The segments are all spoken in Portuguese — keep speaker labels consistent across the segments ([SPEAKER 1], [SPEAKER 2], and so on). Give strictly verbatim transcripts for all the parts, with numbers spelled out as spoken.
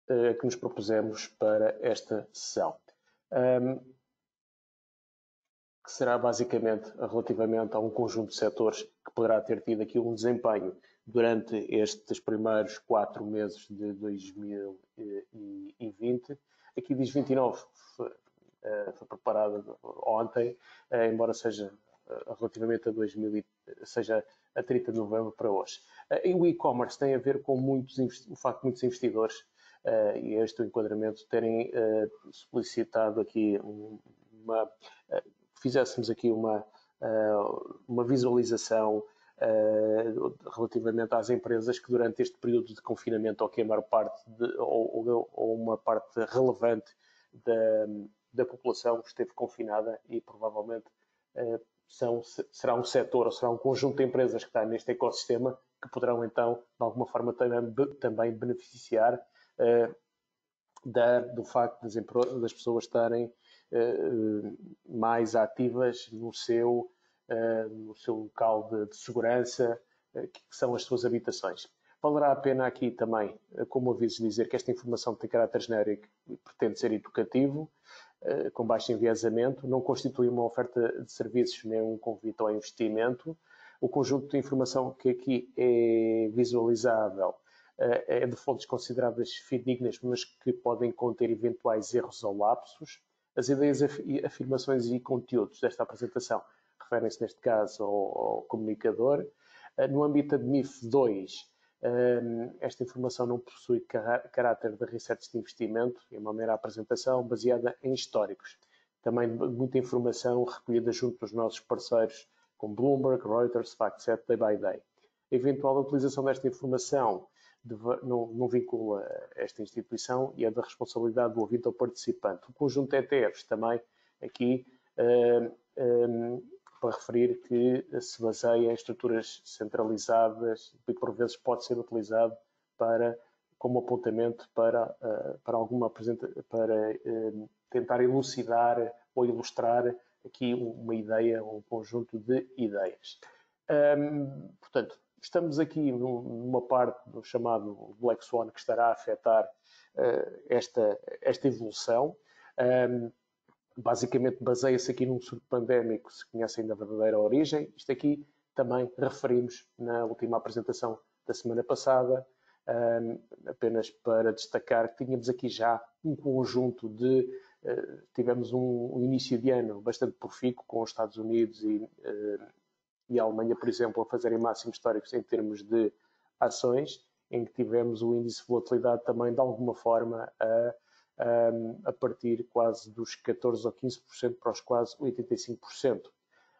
[SPEAKER 1] uh, que nos propusemos para esta sessão. Um, que será basicamente relativamente a um conjunto de setores que poderá ter tido aqui um desempenho durante estes primeiros quatro meses de dois mil e vinte. Aqui diz vinte e nove, foi, foi preparada ontem, embora seja relativamente a dois mil, seja a trinta de novembro para hoje. E o e-commerce tem a ver com muitos, o facto de muitos investidores e este enquadramento terem solicitado aqui uma fizéssemos aqui uma, uma visualização relativamente às empresas que durante este período de confinamento, ou que a maior parte, de, ou, ou uma parte relevante da, da população esteve confinada e provavelmente são, será um setor ou será um conjunto de empresas que está neste ecossistema que poderão então, de alguma forma, também, também beneficiar da, do facto das, das pessoas estarem Uh, mais ativas no seu, uh, no seu local de, de segurança, uh, que são as suas habitações. Valerá a pena aqui também, uh, como aviso, dizer que esta informação tem caráter genérico e pretende ser educativo, uh, com baixo enviesamento, não constitui uma oferta de serviços nem um convite ao investimento. O conjunto de informação que aqui é visualizável uh, é de fontes consideradas fidedignas, mas que podem conter eventuais erros ou lapsos. As ideias, afirmações e conteúdos desta apresentação referem-se, neste caso, ao, ao comunicador. No âmbito da M I F dois, esta informação não possui caráter de research de investimento, é uma mera apresentação baseada em históricos. Também muita informação recolhida junto dos nossos parceiros, como Bloomberg, Reuters, FactSet, Day by Day. A eventual utilização desta informação não, não vincula esta instituição e é da responsabilidade do ouvinte ou participante. O conjunto de E T Fs também aqui uh, um, para referir que se baseia em estruturas centralizadas e por vezes pode ser utilizado para, como apontamento para, uh, para alguma apresentação, para uh, tentar elucidar ou ilustrar aqui uma ideia, um conjunto de ideias. Um, portanto, estamos aqui numa parte do chamado Black Swan que estará a afetar uh, esta, esta evolução. Um, basicamente baseia-se aqui num surto pandémico, se conhecem da verdadeira origem. Isto aqui também referimos na última apresentação da semana passada, um, apenas para destacar que tínhamos aqui já um conjunto de... Uh, tivemos um, um início de ano bastante profícuo com os Estados Unidos e... Uh, e a Alemanha, por exemplo, a fazerem máximos históricos em termos de ações, em que tivemos o índice de volatilidade também, de alguma forma, a, a, a partir quase dos catorze ou quinze por cento para os quase oitenta e cinco por cento.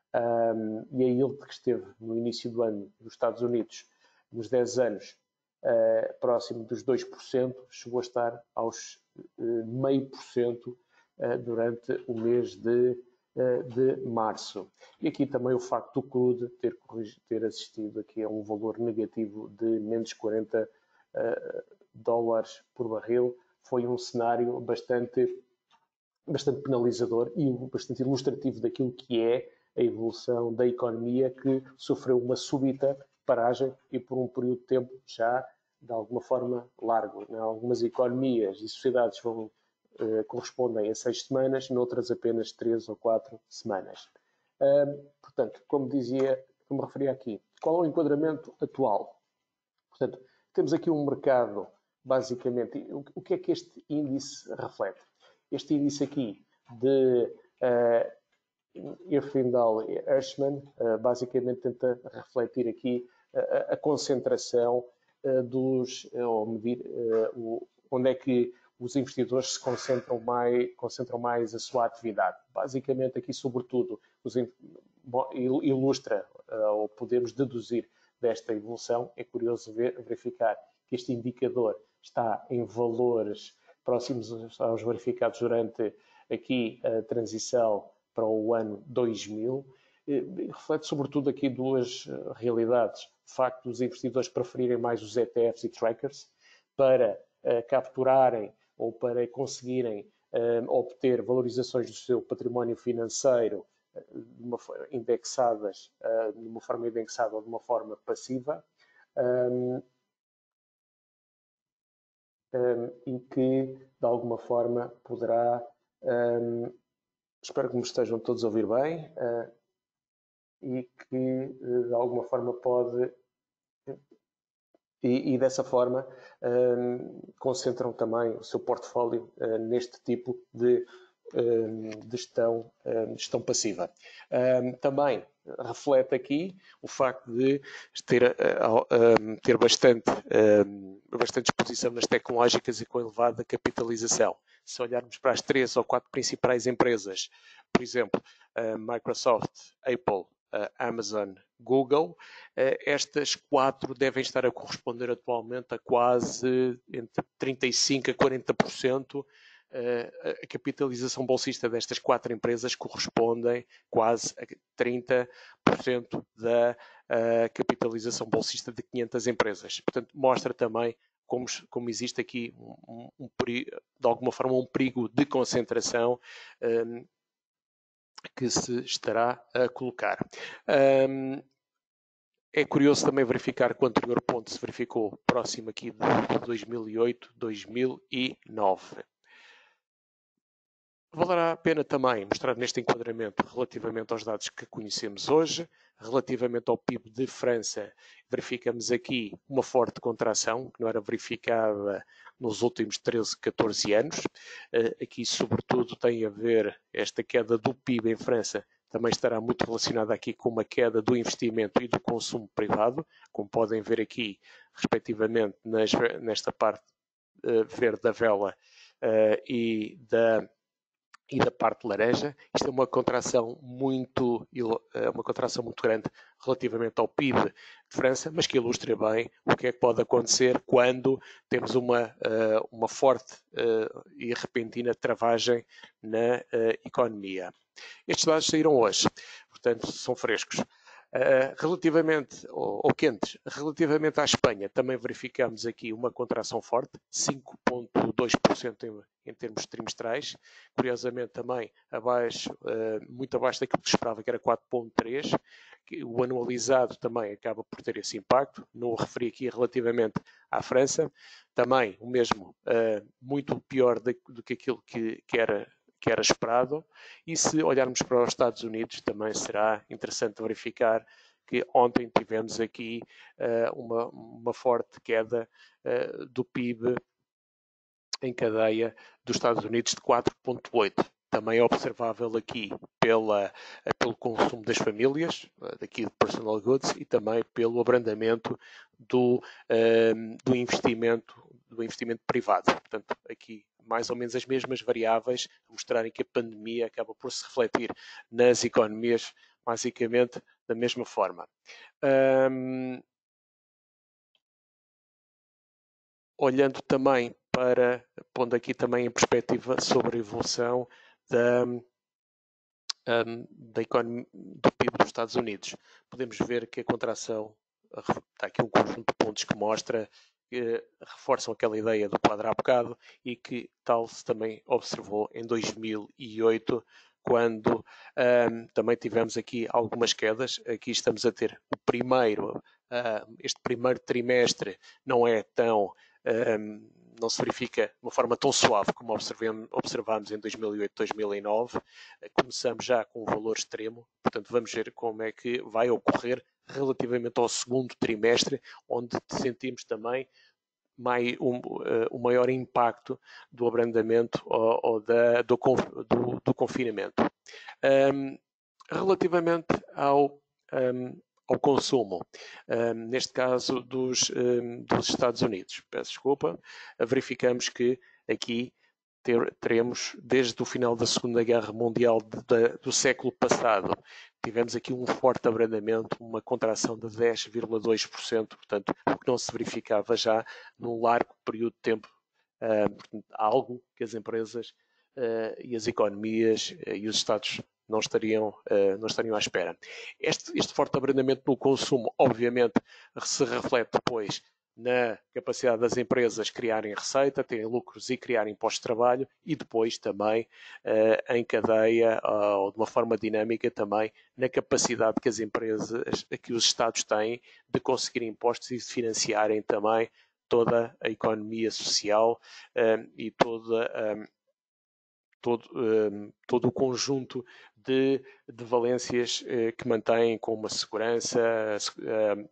[SPEAKER 1] Um, e a yield que esteve no início do ano nos Estados Unidos, nos dez anos, uh, próximo dos dois por cento, chegou a estar aos uh, meio por cento uh, durante o mês de de março. E aqui também o facto do crude ter, ter assistido aqui a um valor negativo de menos quarenta uh, dólares por barril foi um cenário bastante, bastante penalizador e bastante ilustrativo daquilo que é a evolução da economia, que sofreu uma súbita paragem e por um período de tempo já de alguma forma largo. Em algumas economias e sociedades vão Uh, correspondem a seis semanas, noutras apenas três ou quatro semanas. Uh, portanto, como dizia, como referia aqui, qual é o enquadramento atual? Portanto, temos aqui um mercado, basicamente, o, o que é que este índice reflete? Este índice aqui de uh, Irfindal e Hirschman, uh, basicamente tenta refletir aqui uh, a concentração uh, dos, uh, ou medir uh, o, onde é que os investidores se concentram mais, concentram mais a sua atividade. Basicamente, aqui, sobretudo, os, ilustra, ou podemos deduzir desta evolução, é curioso ver, verificar que este indicador está em valores próximos aos verificados durante aqui a transição para o ano dois mil. Reflete, sobretudo, aqui duas realidades. O facto dos investidores preferirem mais os E T Fs e trackers para uh, capturarem ou para conseguirem uh, obter valorizações do seu património financeiro uh, de uma, indexadas uh, de uma forma indexada ou de uma forma passiva. Um, um, e que, de alguma forma, poderá... Um, espero que me estejam todos a ouvir bem, uh, e que, de alguma forma, pode... E, e dessa forma, um, concentram também o seu portfólio uh, neste tipo de, um, de gestão, um, gestão passiva. Um, também reflete aqui o facto de ter, uh, um, ter bastante, um, bastante exposição nas tecnológicas e com elevada capitalização. Se olharmos para as três ou quatro principais empresas, por exemplo, uh, Microsoft, Apple, uh, Amazon, Google, uh, estas quatro devem estar a corresponder atualmente a quase entre trinta e cinco por cento a quarenta por cento. Uh, a capitalização bolsista destas quatro empresas correspondem quase a trinta por cento da uh, capitalização bolsista de quinhentas empresas. Portanto, mostra também como, como existe aqui, um, um, um, de alguma forma, um perigo de concentração um, que se estará a colocar. Um, é curioso também verificar que o anterior ponto se verificou próximo aqui de dois mil e oito, dois mil e nove. Valerá a pena também mostrar neste enquadramento, relativamente aos dados que conhecemos hoje, relativamente ao P I B de França, verificamos aqui uma forte contração, que não era verificada nos últimos treze, catorze anos. Aqui, sobretudo, tem a ver esta queda do P I B em França, também estará muito relacionada aqui com uma queda do investimento e do consumo privado, como podem ver aqui, respectivamente, nas, nesta parte uh, verde da vela uh, e da e da parte laranja. Isto é uma contração muito, uma contração muito grande relativamente ao P I B de França, mas que ilustra bem o que é que pode acontecer quando temos uma, uma forte e repentina travagem na economia. Estes dados saíram hoje, portanto são frescos. Uh, relativamente, ou, ou quentes, relativamente à Espanha, também verificamos aqui uma contração forte, cinco vírgula dois por cento em, em termos trimestrais, curiosamente também abaixo, uh, muito abaixo daquilo que se esperava, que era quatro vírgula três por cento, que o anualizado também acaba por ter esse impacto, não o referi aqui relativamente à França, também o mesmo, uh, muito pior de, do que aquilo que, que era que era esperado, e se olharmos para os Estados Unidos também será interessante verificar que ontem tivemos aqui uh, uma, uma forte queda uh, do P I B em cadeia dos Estados Unidos de quatro vírgula oito por cento. Também é observável aqui pela, pelo consumo das famílias, daqui de personal goods, e também pelo abrandamento do, uh, do investimento, do investimento privado. Portanto, aqui mais ou menos as mesmas variáveis, a mostrarem que a pandemia acaba por se refletir nas economias, basicamente, da mesma forma. Um, olhando também para, pondo aqui também em perspectiva sobre a evolução da, um, da economia, do P I B dos Estados Unidos, podemos ver que a contração, está aqui um conjunto de pontos que mostra que reforçam aquela ideia do quadro há bocado e que tal se também observou em dois mil e oito, quando um, também tivemos aqui algumas quedas. Aqui estamos a ter o primeiro, uh, este primeiro trimestre não é tão, um, não se verifica de uma forma tão suave como observámos em dois mil e oito, dois mil e nove. Começamos já com um valor extremo, portanto vamos ver como é que vai ocorrer relativamente ao segundo trimestre, onde sentimos também mais, um, uh, o maior impacto do abrandamento ou, ou da, do, do, do confinamento. Um, relativamente ao, um, ao consumo, um, neste caso dos, um, dos Estados Unidos, peço desculpa, verificamos que aqui ter, teremos, desde o final da Segunda Guerra Mundial de, de, do século passado, tivemos aqui um forte abrandamento, uma contração de dez vírgula dois por cento, portanto, o que não se verificava já num largo período de tempo. Uh, portanto, algo que as empresas uh, e as economias uh, e os Estados não estariam, uh, não estariam à espera. Este, este forte abrandamento no consumo, obviamente, se reflete depois na capacidade das empresas criarem receita, terem lucros e criarem postos de trabalho, e depois também uh, em cadeia, uh, ou de uma forma dinâmica também, na capacidade que as empresas, que os Estados têm de conseguir impostos e de financiarem também toda a economia social um, e toda, um, todo, um, todo o conjunto de, de valências uh, que mantêm, como a segurança, uh,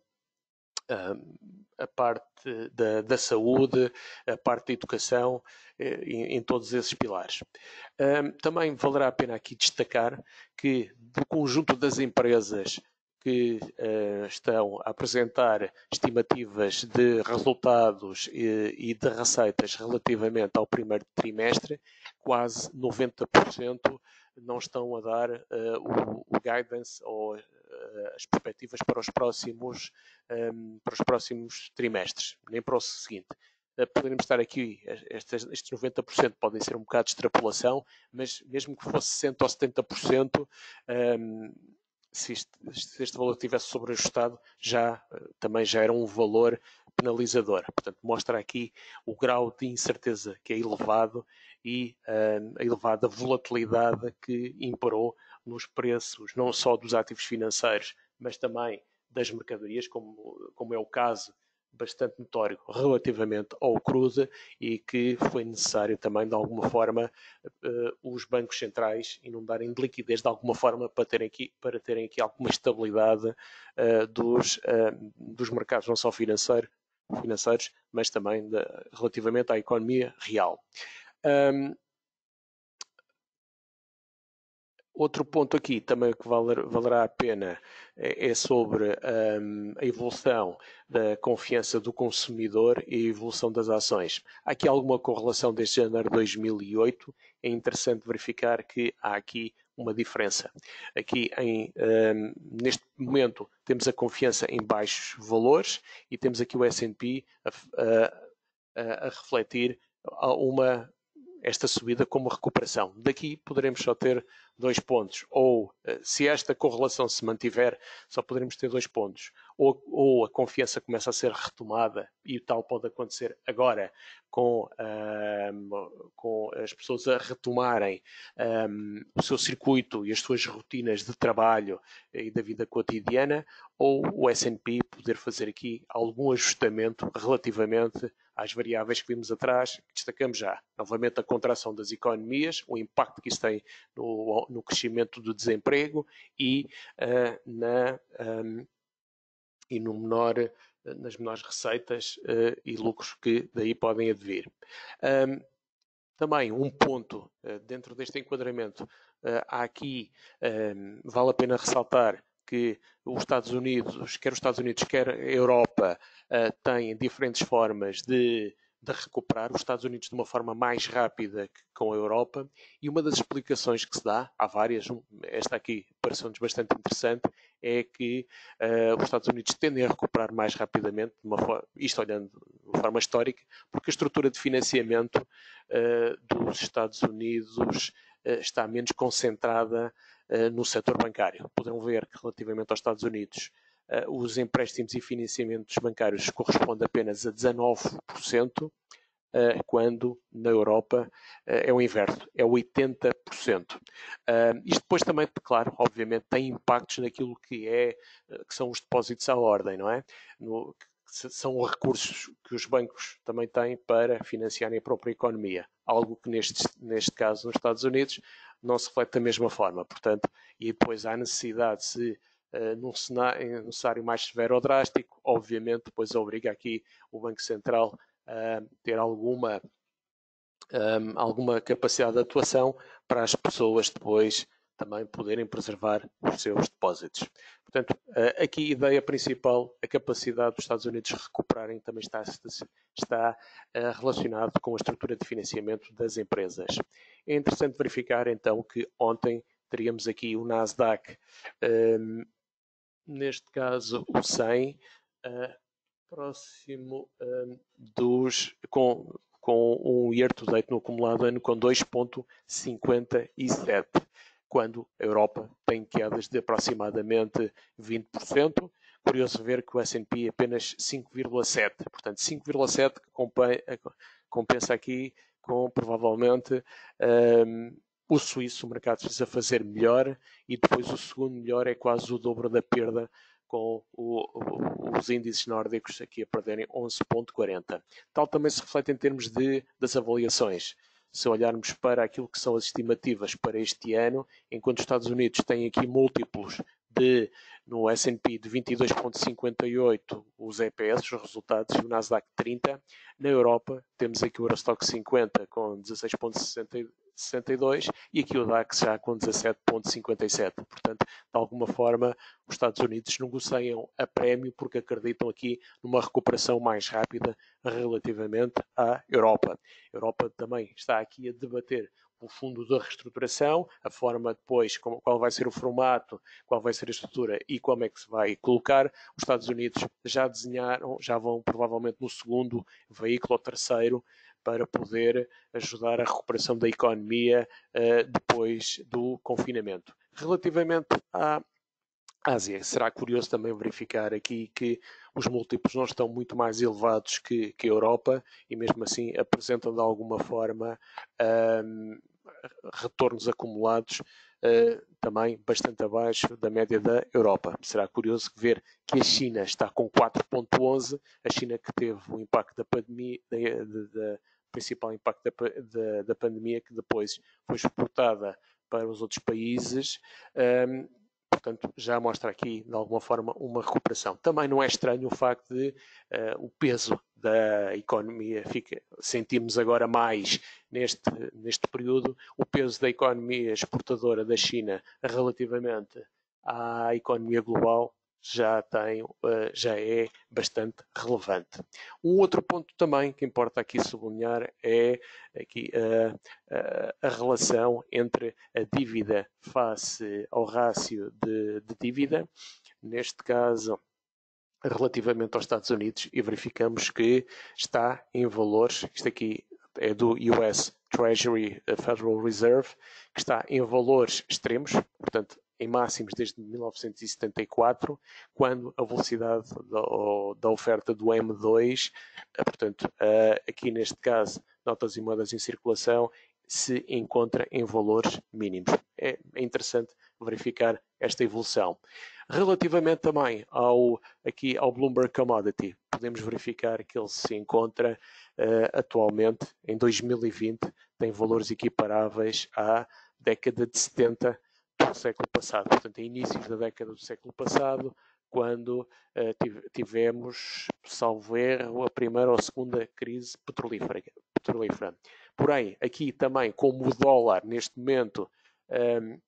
[SPEAKER 1] a parte da, da saúde, a parte da educação, em, em todos esses pilares. Também valerá a pena aqui destacar que do conjunto das empresas que uh, estão a apresentar estimativas de resultados e, e de receitas relativamente ao primeiro trimestre, quase noventa por cento não estão a dar uh, o, o guidance ou uh, as perspectivas para os próximos, um, para os próximos trimestres, nem para o seguinte. Uh, poderíamos estar aqui, estes, estes noventa por cento podem ser um bocado de extrapolação, mas mesmo que fosse sessenta ou setenta por cento, um, se este, se este valor tivesse sobreajustado, já, também já era um valor penalizador. Portanto, mostra aqui o grau de incerteza que é elevado e uh, a elevada volatilidade que imperou nos preços, não só dos ativos financeiros, mas também das mercadorias, como, como é o caso bastante notório relativamente ao cruze, e que foi necessário também, de alguma forma, uh, os bancos centrais inundarem de liquidez de alguma forma para terem aqui, para terem aqui alguma estabilidade uh, dos, uh, dos mercados, não só financeiro, financeiros, mas também de, relativamente à economia real. Um, Outro ponto aqui também que valer, valerá a pena é, é sobre um, a evolução da confiança do consumidor e a evolução das ações. Há aqui alguma correlação desde janeiro de dois mil e oito, é interessante verificar que há aqui uma diferença. Aqui, em, um, neste momento, temos a confiança em baixos valores e temos aqui o S and P a, a, a refletir uma esta subida como recuperação. Daqui poderemos só ter dois pontos. Ou, se esta correlação se mantiver, só poderemos ter dois pontos. Ou, ou a confiança começa a ser retomada, e o tal pode acontecer agora, com, um, com as pessoas a retomarem um, o seu circuito e as suas rotinas de trabalho e da vida cotidiana, ou o S and P poder fazer aqui algum ajustamento relativamente às variáveis que vimos atrás, que destacamos já. Novamente, a contração das economias, o impacto que isso tem no, no crescimento do desemprego e, uh, na, um, e no menor, nas menores receitas uh, e lucros que daí podem advir. Um, também um ponto uh, dentro deste enquadramento, uh, há aqui, um, vale a pena ressaltar que os Estados Unidos, quer os Estados Unidos, quer a Europa, uh, têm diferentes formas de, de recuperar. Os Estados Unidos de uma forma mais rápida que com a Europa, e uma das explicações que se dá, há várias, esta aqui pareceu-nos bastante interessante, é que uh, os Estados Unidos tendem a recuperar mais rapidamente, de uma forma, isto olhando de uma forma histórica, porque a estrutura de financiamento uh, dos Estados Unidos uh, está menos concentrada uh, no setor bancário. Poderão ver que relativamente aos Estados Unidos uh, os empréstimos e financiamentos bancários correspondem apenas a dezanove por cento, Uh, quando na Europa uh, é o inverso, é oitenta por cento. Uh, isto depois também, claro, obviamente tem impactos naquilo que, é, uh, que são os depósitos à ordem, não é? No, que são recursos que os bancos também têm para financiarem a própria economia, algo que neste, neste caso nos Estados Unidos não se reflete da mesma forma. Portanto, e depois há necessidade, se Uh, num cenário, num cenário mais severo ou drástico, obviamente depois obriga aqui o Banco Central a uh, ter alguma, um, alguma capacidade de atuação para as pessoas depois também poderem preservar os seus depósitos. Portanto, uh, aqui a ideia principal, a capacidade dos Estados Unidos recuperarem, também está, está uh, relacionado com a estrutura de financiamento das empresas. É interessante verificar então que ontem teríamos aqui o Nasdaq, um, neste caso o cem, uh, próximo uh, dos, com, com um year to date no acumulado ano com dois vírgula cinquenta e sete, quando a Europa tem quedas de aproximadamente vinte por cento. Curioso ver que o S and P é apenas cinco vírgula sete, portanto cinco vírgula sete que compensa aqui com provavelmente um, o suíço, o mercado precisa fazer melhor, e depois o segundo melhor é quase o dobro da perda com o, o, os índices nórdicos aqui a perderem onze vírgula quarenta. Tal também se reflete em termos de, das avaliações. Se olharmos para aquilo que são as estimativas para este ano, enquanto os Estados Unidos têm aqui múltiplos de, no S and P de vinte e dois vírgula cinquenta e oito os E P S, os resultados, e o Nasdaq trinta, na Europa temos aqui o Eurostoxx cinquenta com dezasseis vírgula sessenta e dois e aqui o DAX já com dezassete vírgula cinquenta e sete. Portanto, de alguma forma, os Estados Unidos negociam a prémio porque acreditam aqui numa recuperação mais rápida relativamente à Europa. A Europa também está aqui a debater o fundo da reestruturação, a forma depois, como, qual vai ser o formato, qual vai ser a estrutura e como é que se vai colocar. Os Estados Unidos já desenharam, já vão provavelmente no segundo veículo ou terceiro para poder ajudar a recuperação da economia uh, depois do confinamento. Relativamente à Ásia, será curioso também verificar aqui que os múltiplos não estão muito mais elevados que, que a Europa e mesmo assim apresentam de alguma forma um, retornos acumulados uh, também bastante abaixo da média da Europa. Será curioso ver que a China está com quatro vírgula onze, a China que teve o impacto da pandemia, da, da, principal impacto da, da, da pandemia que depois foi exportada para os outros países. Um, Portanto, já mostra aqui, de alguma forma, uma recuperação. Também não é estranho o facto de uh, o peso da economia, fica, sentimos agora mais neste, neste período, o peso da economia exportadora da China relativamente à economia global já, tem, uh, já é bastante relevante. Um outro ponto também que importa aqui sublinhar é aqui, uh, uh, a relação entre a dívida face ao rácio de, de dívida, neste caso relativamente aos Estados Unidos, e verificamos que está em valores, isto aqui é do U S Treasury Federal Reserve, que está em valores extremos, portanto, em máximos desde mil novecentos e setenta e quatro, quando a velocidade da, da oferta do M dois, portanto, aqui neste caso, notas e moedas em circulação, se encontra em valores mínimos. É interessante verificar esta evolução. Relativamente também ao, aqui ao Bloomberg Commodity, podemos verificar que ele se encontra uh, atualmente, em dois mil e vinte, tem valores equiparáveis à década de setenta do século passado. Portanto, a inícios da década do século passado, quando uh, tivemos, salvo erro, a primeira ou a segunda crise petrolífera. petrolífera. Porém, aqui também, como o dólar, neste momento, um,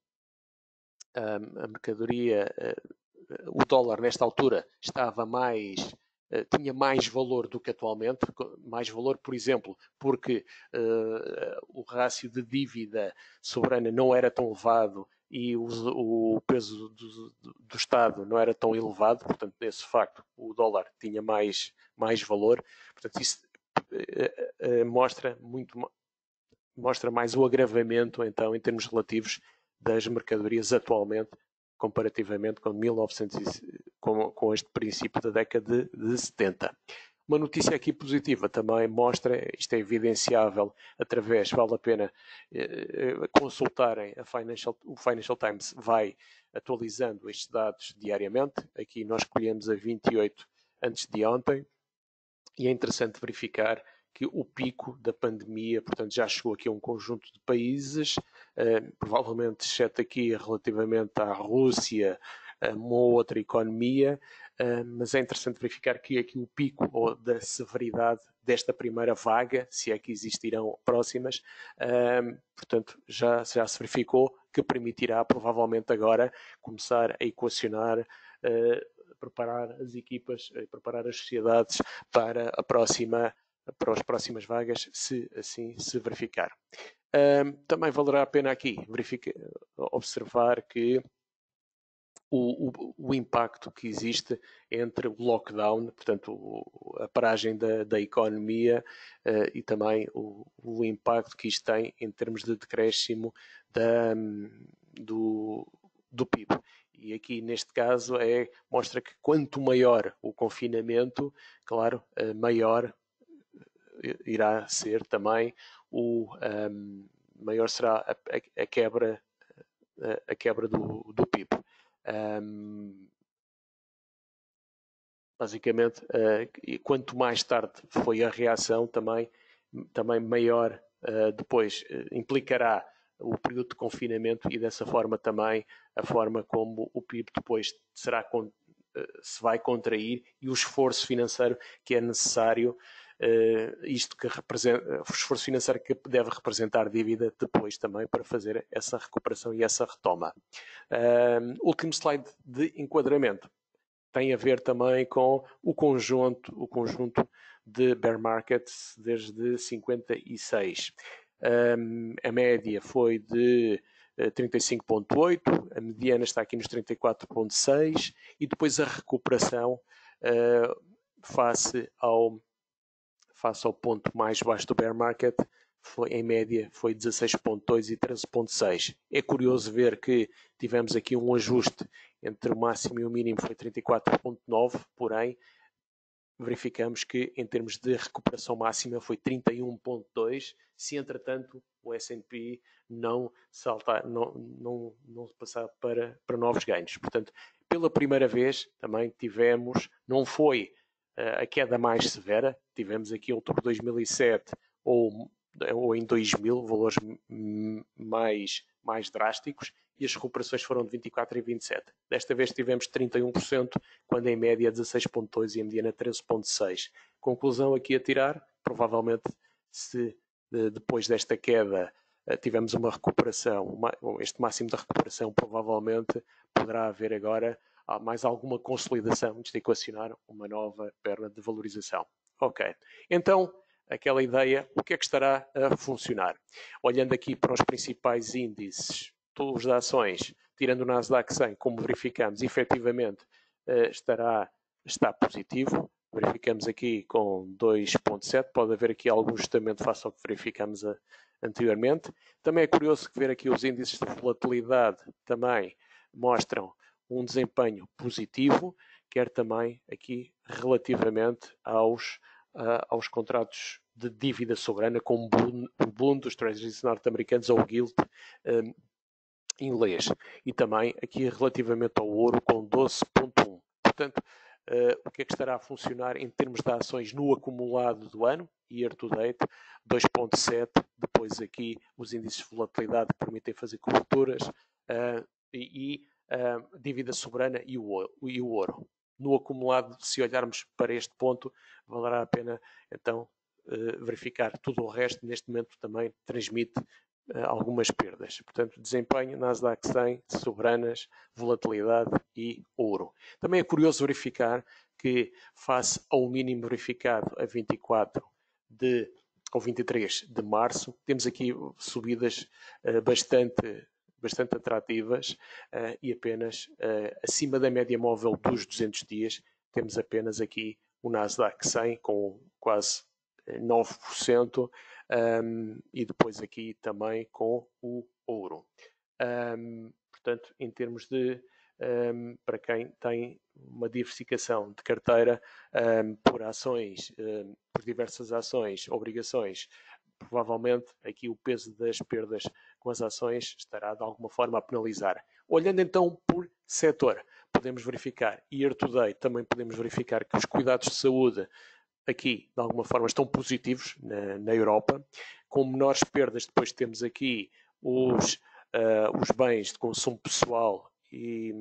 [SPEAKER 1] um, a mercadoria, uh, o dólar, nesta altura, estava mais... Uh, tinha mais valor do que atualmente, mais valor, por exemplo, porque uh, o rácio de dívida soberana não era tão elevado e o, o peso do, do, do Estado não era tão elevado, portanto, nesse facto, o dólar tinha mais, mais valor. Portanto, isso uh, uh, mostra muito, mostra mais o agravamento, então, em termos relativos das mercadorias atualmente, comparativamente com mil e novecentos, com, com este princípio da década de, de setenta. Uma notícia aqui positiva também mostra, isto é evidenciável através, vale a pena eh, consultarem a Financial, o Financial Times vai atualizando estes dados diariamente. Aqui nós escolhemos a vinte e oito antes de ontem e é interessante verificar que o pico da pandemia, portanto, já chegou aqui a um conjunto de países, eh, provavelmente exceto aqui relativamente à Rússia, uma outra economia, uh, mas é interessante verificar que aqui o pico ou da severidade desta primeira vaga, se é que existirão próximas, uh, portanto, já, já se verificou que permitirá provavelmente agora começar a equacionar, uh, preparar as equipas, uh, preparar as sociedades para a próxima, para as próximas vagas, se assim se verificar. Uh, também valerá a pena aqui verificar, observar que O, o, o impacto que existe entre o lockdown, portanto, o, a paragem da, da economia uh, e também o, o impacto que isto tem em termos de decréscimo da, do, do P I B. E aqui, neste caso, é, mostra que quanto maior o confinamento, claro, uh, maior irá ser também o um, maior será a, a, a quebra a, a quebra do, do P I B. Um, basicamente, uh, quanto mais tarde foi a reação, também, também maior uh, depois uh, implicará o período de confinamento e dessa forma também a forma como o P I B depois será, uh, se vai contrair e o esforço financeiro que é necessário, uh, isto que representa, o esforço financeiro que deve representar dívida depois também para fazer essa recuperação e essa retoma. Uh, último slide de enquadramento. Tem a ver também com o conjunto, o conjunto de bear markets desde cinquenta e seis. Um, a média foi de uh, trinta e cinco vírgula oito, a mediana está aqui nos trinta e quatro vírgula seis e depois a recuperação uh, face, ao, face ao ponto mais baixo do bear market, foi, em média foi dezasseis vírgula dois e treze vírgula seis. É curioso ver que tivemos aqui um ajuste entre o máximo e o mínimo, foi trinta e quatro vírgula nove, porém verificamos que em termos de recuperação máxima foi trinta e um vírgula dois, se entretanto o S and P não saltar, não, não, não passar para, para novos ganhos. Portanto, pela primeira vez também tivemos, não foi uh, a queda mais severa, tivemos aqui em outubro de dois mil e sete ou ou em dois mil, valores mais, mais drásticos, e as recuperações foram de vinte e quatro por cento e vinte e sete por cento. Desta vez tivemos trinta e um por cento, quando em média dezasseis vírgula dois por cento e a mediana treze vírgula seis por cento. Conclusão aqui a tirar, provavelmente se depois desta queda tivemos uma recuperação, uma, este máximo de recuperação, provavelmente poderá haver agora mais alguma consolidação antes de equacionar uma nova perna de valorização. Ok, então aquela ideia, o que é que estará a funcionar? Olhando aqui para os principais índices, todos de ações, tirando o Nasdaq cem, como verificamos, efetivamente estará, está positivo. Verificamos aqui com dois vírgula sete, pode haver aqui algum ajustamento face ao que verificamos a, anteriormente. Também é curioso ver aqui os índices de volatilidade também mostram um desempenho positivo, quer também aqui relativamente aos Uh, aos contratos de dívida soberana, como o Bund dos Treasuries norte-americanos ou o Gilt um, inglês. E também aqui relativamente ao ouro com doze vírgula um. Portanto, uh, o que é que estará a funcionar em termos de ações no acumulado do ano, year to date, dois vírgula sete. Depois aqui os índices de volatilidade que permitem fazer coberturas uh, e, e uh, dívida soberana e o, e o ouro. No acumulado, se olharmos para este ponto, valerá a pena então verificar tudo o resto. Neste momento também transmite algumas perdas. Portanto, desempenho, Nasdaq cem, soberanas, volatilidade e ouro. Também é curioso verificar que, face ao mínimo verificado a vinte e quatro de, ou vinte e três de março, temos aqui subidas bastante bastante atrativas uh, e apenas uh, acima da média móvel dos duzentos dias temos apenas aqui o Nasdaq cem com quase nove por cento um, e depois aqui também com o ouro. Um, portanto, em termos de, um, para quem tem uma diversificação de carteira um, por ações, um, por diversas ações, obrigações, provavelmente aqui o peso das perdas com as ações estará de alguma forma a penalizar. Olhando então por setor, podemos verificar, year to date, também podemos verificar que os cuidados de saúde aqui de alguma forma estão positivos na, na Europa, com menores perdas. Depois temos aqui os, uh, os bens de consumo pessoal e...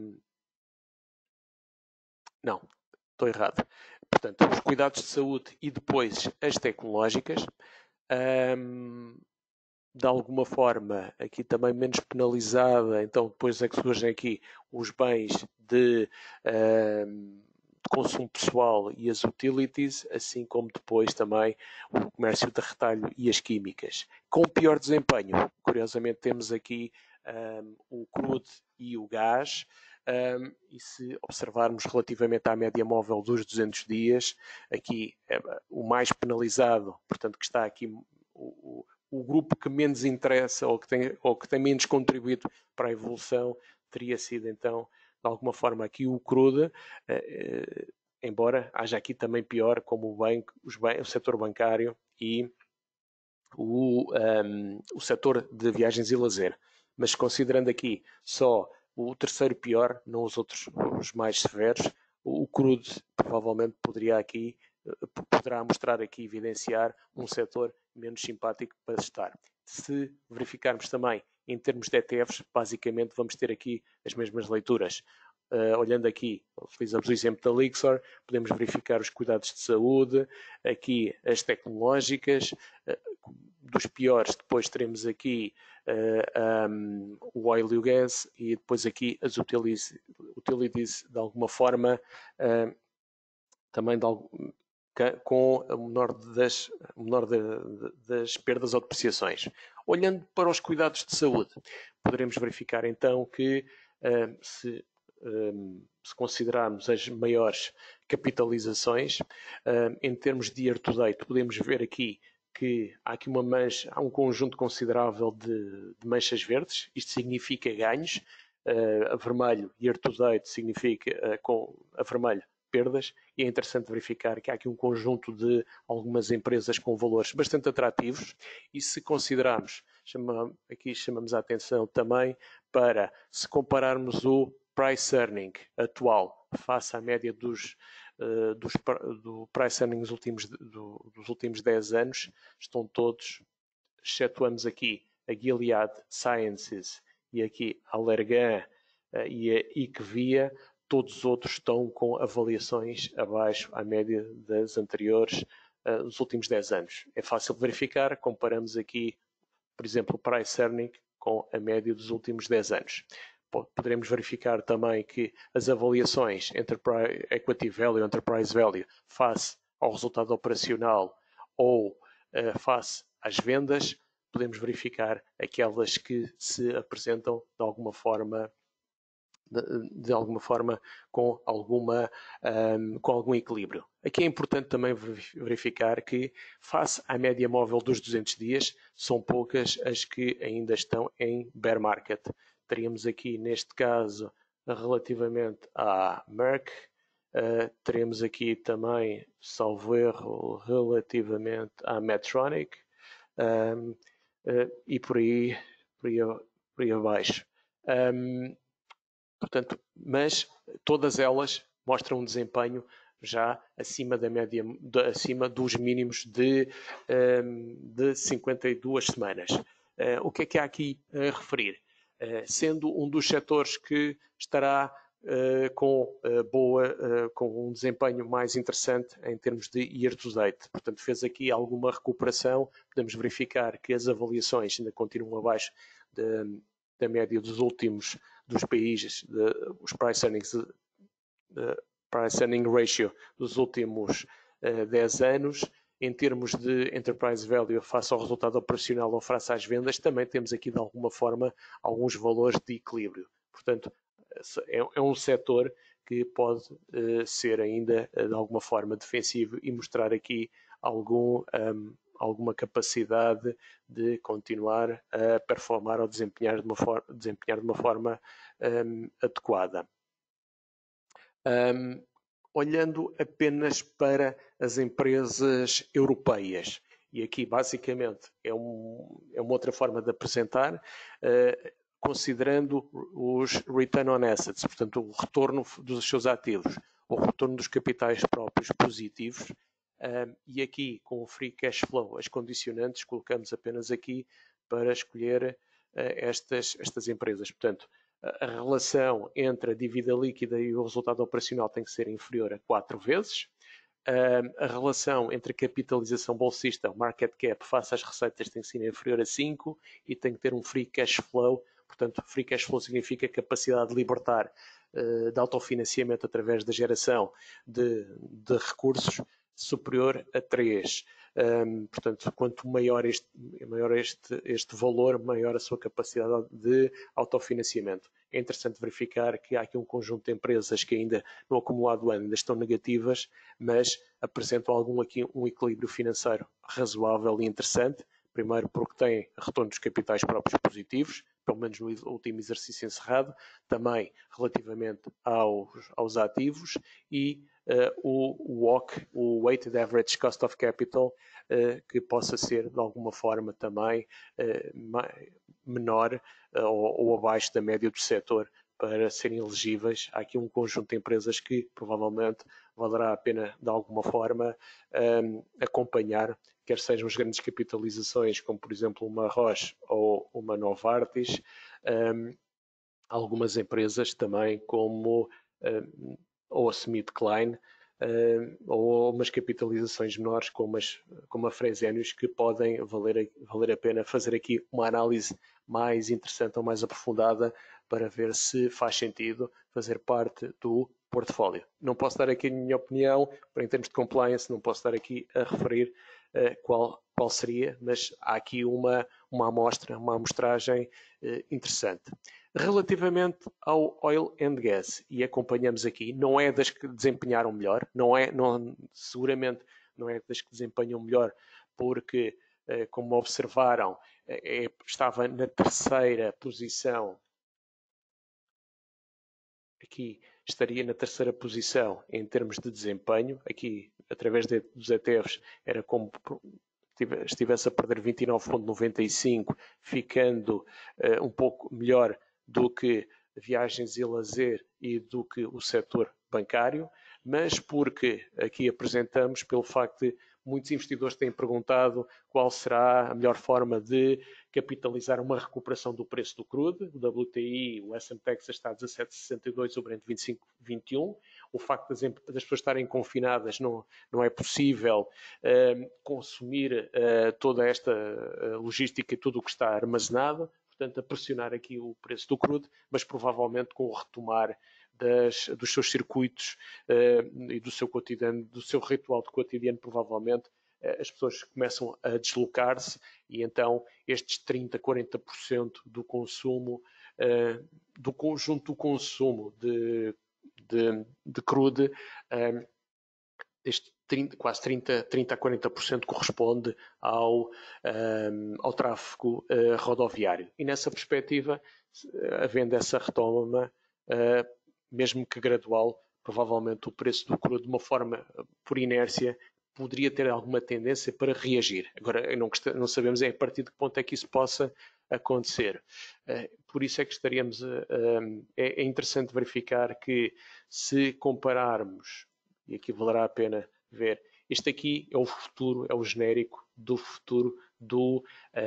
[SPEAKER 1] Não, estou errado. Portanto, os cuidados de saúde e depois as tecnológicas. Um, de alguma forma aqui também menos penalizada, então depois é que surgem aqui os bens de, um, de consumo pessoal e as utilities, assim como depois também o comércio de retalho e as químicas. Com pior desempenho, curiosamente temos aqui um, o crude e o gás. Um, e se observarmos relativamente à média móvel dos duzentos dias, aqui é o mais penalizado, portanto que está aqui o, o, o grupo que menos interessa ou que, tem, ou que tem menos contribuído para a evolução, teria sido então de alguma forma aqui o crude, eh, embora haja aqui também pior como o banco, os ban- o setor bancário e o, um, o setor de viagens e lazer. Mas considerando aqui só o terceiro pior, não os outros os mais severos, o crude provavelmente poderia aqui, poderá mostrar aqui, evidenciar um setor menos simpático para estar. Se verificarmos também em termos de E T Fs, basicamente vamos ter aqui as mesmas leituras. Uh, olhando aqui, utilizamos o exemplo da Lixor, podemos verificar os cuidados de saúde, aqui as tecnológicas, uh, dos piores depois teremos aqui uh, um, o oil e o gas e depois aqui as utilities, utilities de alguma forma uh, também de algum, com a menor, das, a menor de, de, das perdas ou depreciações. Olhando para os cuidados de saúde, poderemos verificar então que uh, se, um, se considerarmos as maiores capitalizações, uh, em termos de year to date, podemos ver aqui que há aqui uma mancha, há um conjunto considerável de, de manchas verdes, isto significa ganhos, uh, a vermelho, year to date, significa uh, com a vermelho, perdas, e é interessante verificar que há aqui um conjunto de algumas empresas com valores bastante atrativos, e se considerarmos, chama, aqui chamamos a atenção também para, se compararmos o price earning atual face à média dos, uh, dos do price earning dos últimos, do, dos últimos dez anos, estão todos, excetuamos aqui a Gilead Sciences e aqui a Allergan uh, e a IQVIA, todos os outros estão com avaliações abaixo à média das anteriores, uh, dos últimos dez anos. É fácil de verificar, comparamos aqui, por exemplo, o price earning com a média dos últimos dez anos. Poderemos verificar também que as avaliações Enterprise, Equity Value, Enterprise Value, face ao resultado operacional ou uh, face às vendas, podemos verificar aquelas que se apresentam de alguma forma De, de alguma forma com, alguma, um, com algum equilíbrio. Aqui é importante também verificar que, face à média móvel dos duzentos dias, são poucas as que ainda estão em bear market. Teríamos aqui, neste caso, relativamente à Merck, uh, teremos aqui também, salvo erro, relativamente à Medtronic, um, uh, e por aí, por aí, por aí abaixo. Um, Portanto, mas todas elas mostram um desempenho já acima da média, de, acima dos mínimos de, um, de cinquenta e duas semanas. Uh, o que é que há aqui a referir? Uh, sendo um dos setores que estará uh, com, uh, boa, uh, com um desempenho mais interessante em termos de year to date. Portanto, fez aqui alguma recuperação. Podemos verificar que as avaliações ainda continuam abaixo de, da média dos últimos dos países, de, os price earnings, de, de, price earning ratio dos últimos uh, dez anos. Em termos de enterprise value face ao resultado operacional ou face às vendas, também temos aqui de alguma forma alguns valores de equilíbrio. Portanto, é, é um setor que pode uh, ser ainda uh, de alguma forma defensivo e mostrar aqui algum um, alguma capacidade de continuar a performar ou desempenhar de uma, for desempenhar de uma forma um, adequada. Um, olhando apenas para as empresas europeias, e aqui basicamente é, um, é uma outra forma de apresentar, uh, considerando os return on assets, portanto o retorno dos seus ativos, o retorno dos capitais próprios positivos. Um, e aqui, com o Free Cash Flow, as condicionantes, colocamos apenas aqui para escolher uh, estas, estas empresas. Portanto, a, a relação entre a dívida líquida e o resultado operacional tem que ser inferior a quatro vezes. Um, a relação entre a capitalização bolsista, o market cap, face às receitas tem que ser inferior a cinco e tem que ter um Free Cash Flow. Portanto, Free Cash Flow significa capacidade de libertar uh, de autofinanciamento através da geração de, de recursos superior a três. Um, portanto, quanto maior, este, maior este, este valor, maior a sua capacidade de autofinanciamento. É interessante verificar que há aqui um conjunto de empresas que ainda no acumulado do ano ainda estão negativas, mas apresentam algum aqui um equilíbrio financeiro razoável e interessante. Primeiro porque têm retorno dos capitais próprios positivos, pelo menos no último exercício encerrado, também relativamente aos, aos ativos e uh, o, o W A C, o Weighted Average Cost of Capital, uh, que possa ser de alguma forma também uh, menor uh, ou, ou abaixo da média do setor para serem elegíveis. Há aqui um conjunto de empresas que provavelmente valerá a pena, de alguma forma, um, acompanhar, quer sejam as grandes capitalizações, como por exemplo uma Roche ou uma Novartis, um, algumas empresas também como um, ou a SmithKline, um, ou umas capitalizações menores como, as, como a Fresenius, que podem valer, valer a pena fazer aqui uma análise mais interessante ou mais aprofundada para ver se faz sentido fazer parte do portfólio. Não posso dar aqui a minha opinião, em termos de compliance, não posso estar aqui a referir uh, qual, qual seria, mas há aqui uma, uma amostra, uma amostragem uh, interessante. Relativamente ao oil and gas, e acompanhamos aqui, não é das que desempenharam melhor, não é, não, seguramente não é das que desempenham melhor, porque, uh, como observaram, é, estava na terceira posição. Aqui estaria na terceira posição em termos de desempenho. Aqui, através de, dos E T Fs, era como estivesse a perder vinte e nove vírgula noventa e cinco, ficando uh, um pouco melhor do que viagens e lazer e do que o setor bancário, mas porque aqui apresentamos pelo facto de muitos investidores têm perguntado qual será a melhor forma de capitalizar uma recuperação do preço do crude. O W T I, o S and P Texas está a dezassete vírgula sessenta e dois, o Brent vinte e cinco vírgula vinte e um. O facto das, das pessoas estarem confinadas não, não é possível uh, consumir uh, toda esta uh, logística e tudo o que está armazenado, portanto a pressionar aqui o preço do crude, mas provavelmente com o retomar Das, dos seus circuitos uh, e do seu cotidiano, do seu ritual de cotidiano, provavelmente uh, as pessoas começam a deslocar-se e então estes trinta, quarenta por cento do consumo, uh, do conjunto do consumo de, de, de crude, uh, este trinta, quase trinta, trinta a quarenta por cento corresponde ao, um, ao tráfego uh, rodoviário. E nessa perspectiva, havendo essa retoma, uh, mesmo que gradual, provavelmente o preço do crudo, de uma forma por inércia, poderia ter alguma tendência para reagir. Agora, não, não sabemos é a partir de que ponto é que isso possa acontecer. Por isso é que estaríamos... É interessante verificar que, se compararmos, e aqui valerá a pena ver, este aqui é o futuro, é o genérico do futuro do,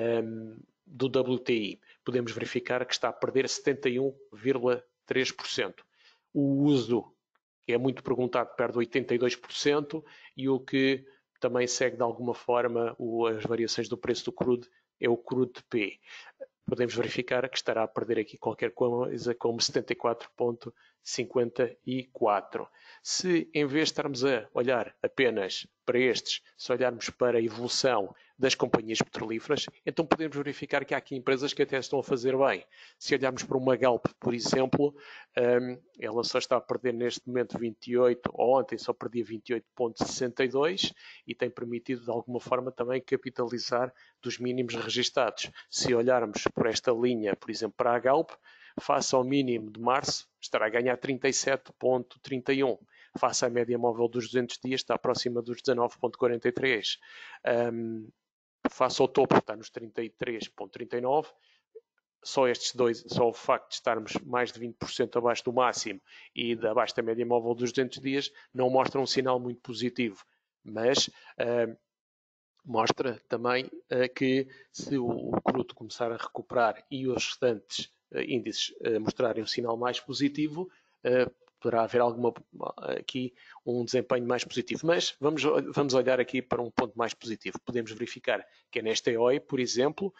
[SPEAKER 1] do W T I. Podemos verificar que está a perder setenta e um vírgula três por cento. O uso, que é muito perguntado, perde oitenta e dois por cento, e o que também segue de alguma forma o, as variações do preço do crude é o crude P. Podemos verificar que estará a perder aqui qualquer coisa como setenta e quatro vírgula cinquenta e quatro. Se, em vez de estarmos a olhar apenas para estes, se olharmos para a evolução das companhias petrolíferas, então podemos verificar que há aqui empresas que até estão a fazer bem. Se olharmos para uma Galp, por exemplo, um, ela só está a perder neste momento vinte e oito, ou ontem só perdia vinte e oito vírgula sessenta e dois, e tem permitido de alguma forma também capitalizar dos mínimos registados. Se olharmos por esta linha, por exemplo, para a Galp, face ao mínimo de março, estará a ganhar trinta e sete vírgula trinta e um. Face à média móvel dos duzentos dias, está próxima dos dezanove vírgula quarenta e três. Um, face ao topo, está nos trinta e três vírgula trinta e nove. Só estes dois, só o facto de estarmos mais de vinte por cento abaixo do máximo e de abaixo da média móvel dos duzentos dias, não mostra um sinal muito positivo. Mas uh, mostra também uh, que se o, o crudo começar a recuperar e os restantes uh, índices uh, mostrarem um sinal mais positivo, uh, poderá haver alguma, aqui um desempenho mais positivo. Mas vamos, vamos olhar aqui para um ponto mais positivo. Podemos verificar que a Neste Oil, por exemplo,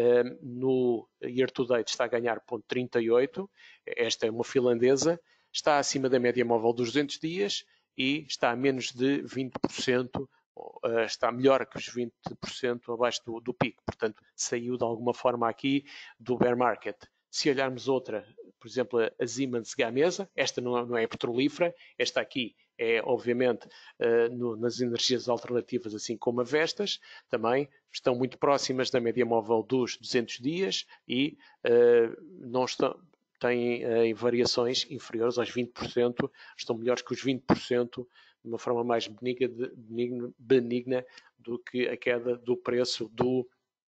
[SPEAKER 1] no year to date está a ganhar zero vírgula trinta e oito. Esta é uma finlandesa. Está acima da média móvel dos duzentos dias e está a menos de vinte por cento, está melhor que os vinte por cento abaixo do, do pico. Portanto, saiu de alguma forma aqui do bear market. Se olharmos outra, por exemplo, a Siemens Gamesa, esta não é petrolífera, esta aqui é, obviamente, uh, no, nas energias alternativas, assim como a Vestas, também estão muito próximas da média móvel dos duzentos dias e uh, não estão, têm uh, variações inferiores aos vinte por cento, estão melhores que os vinte por cento, de uma forma mais benigna, benigna, benigna do que a queda do preço do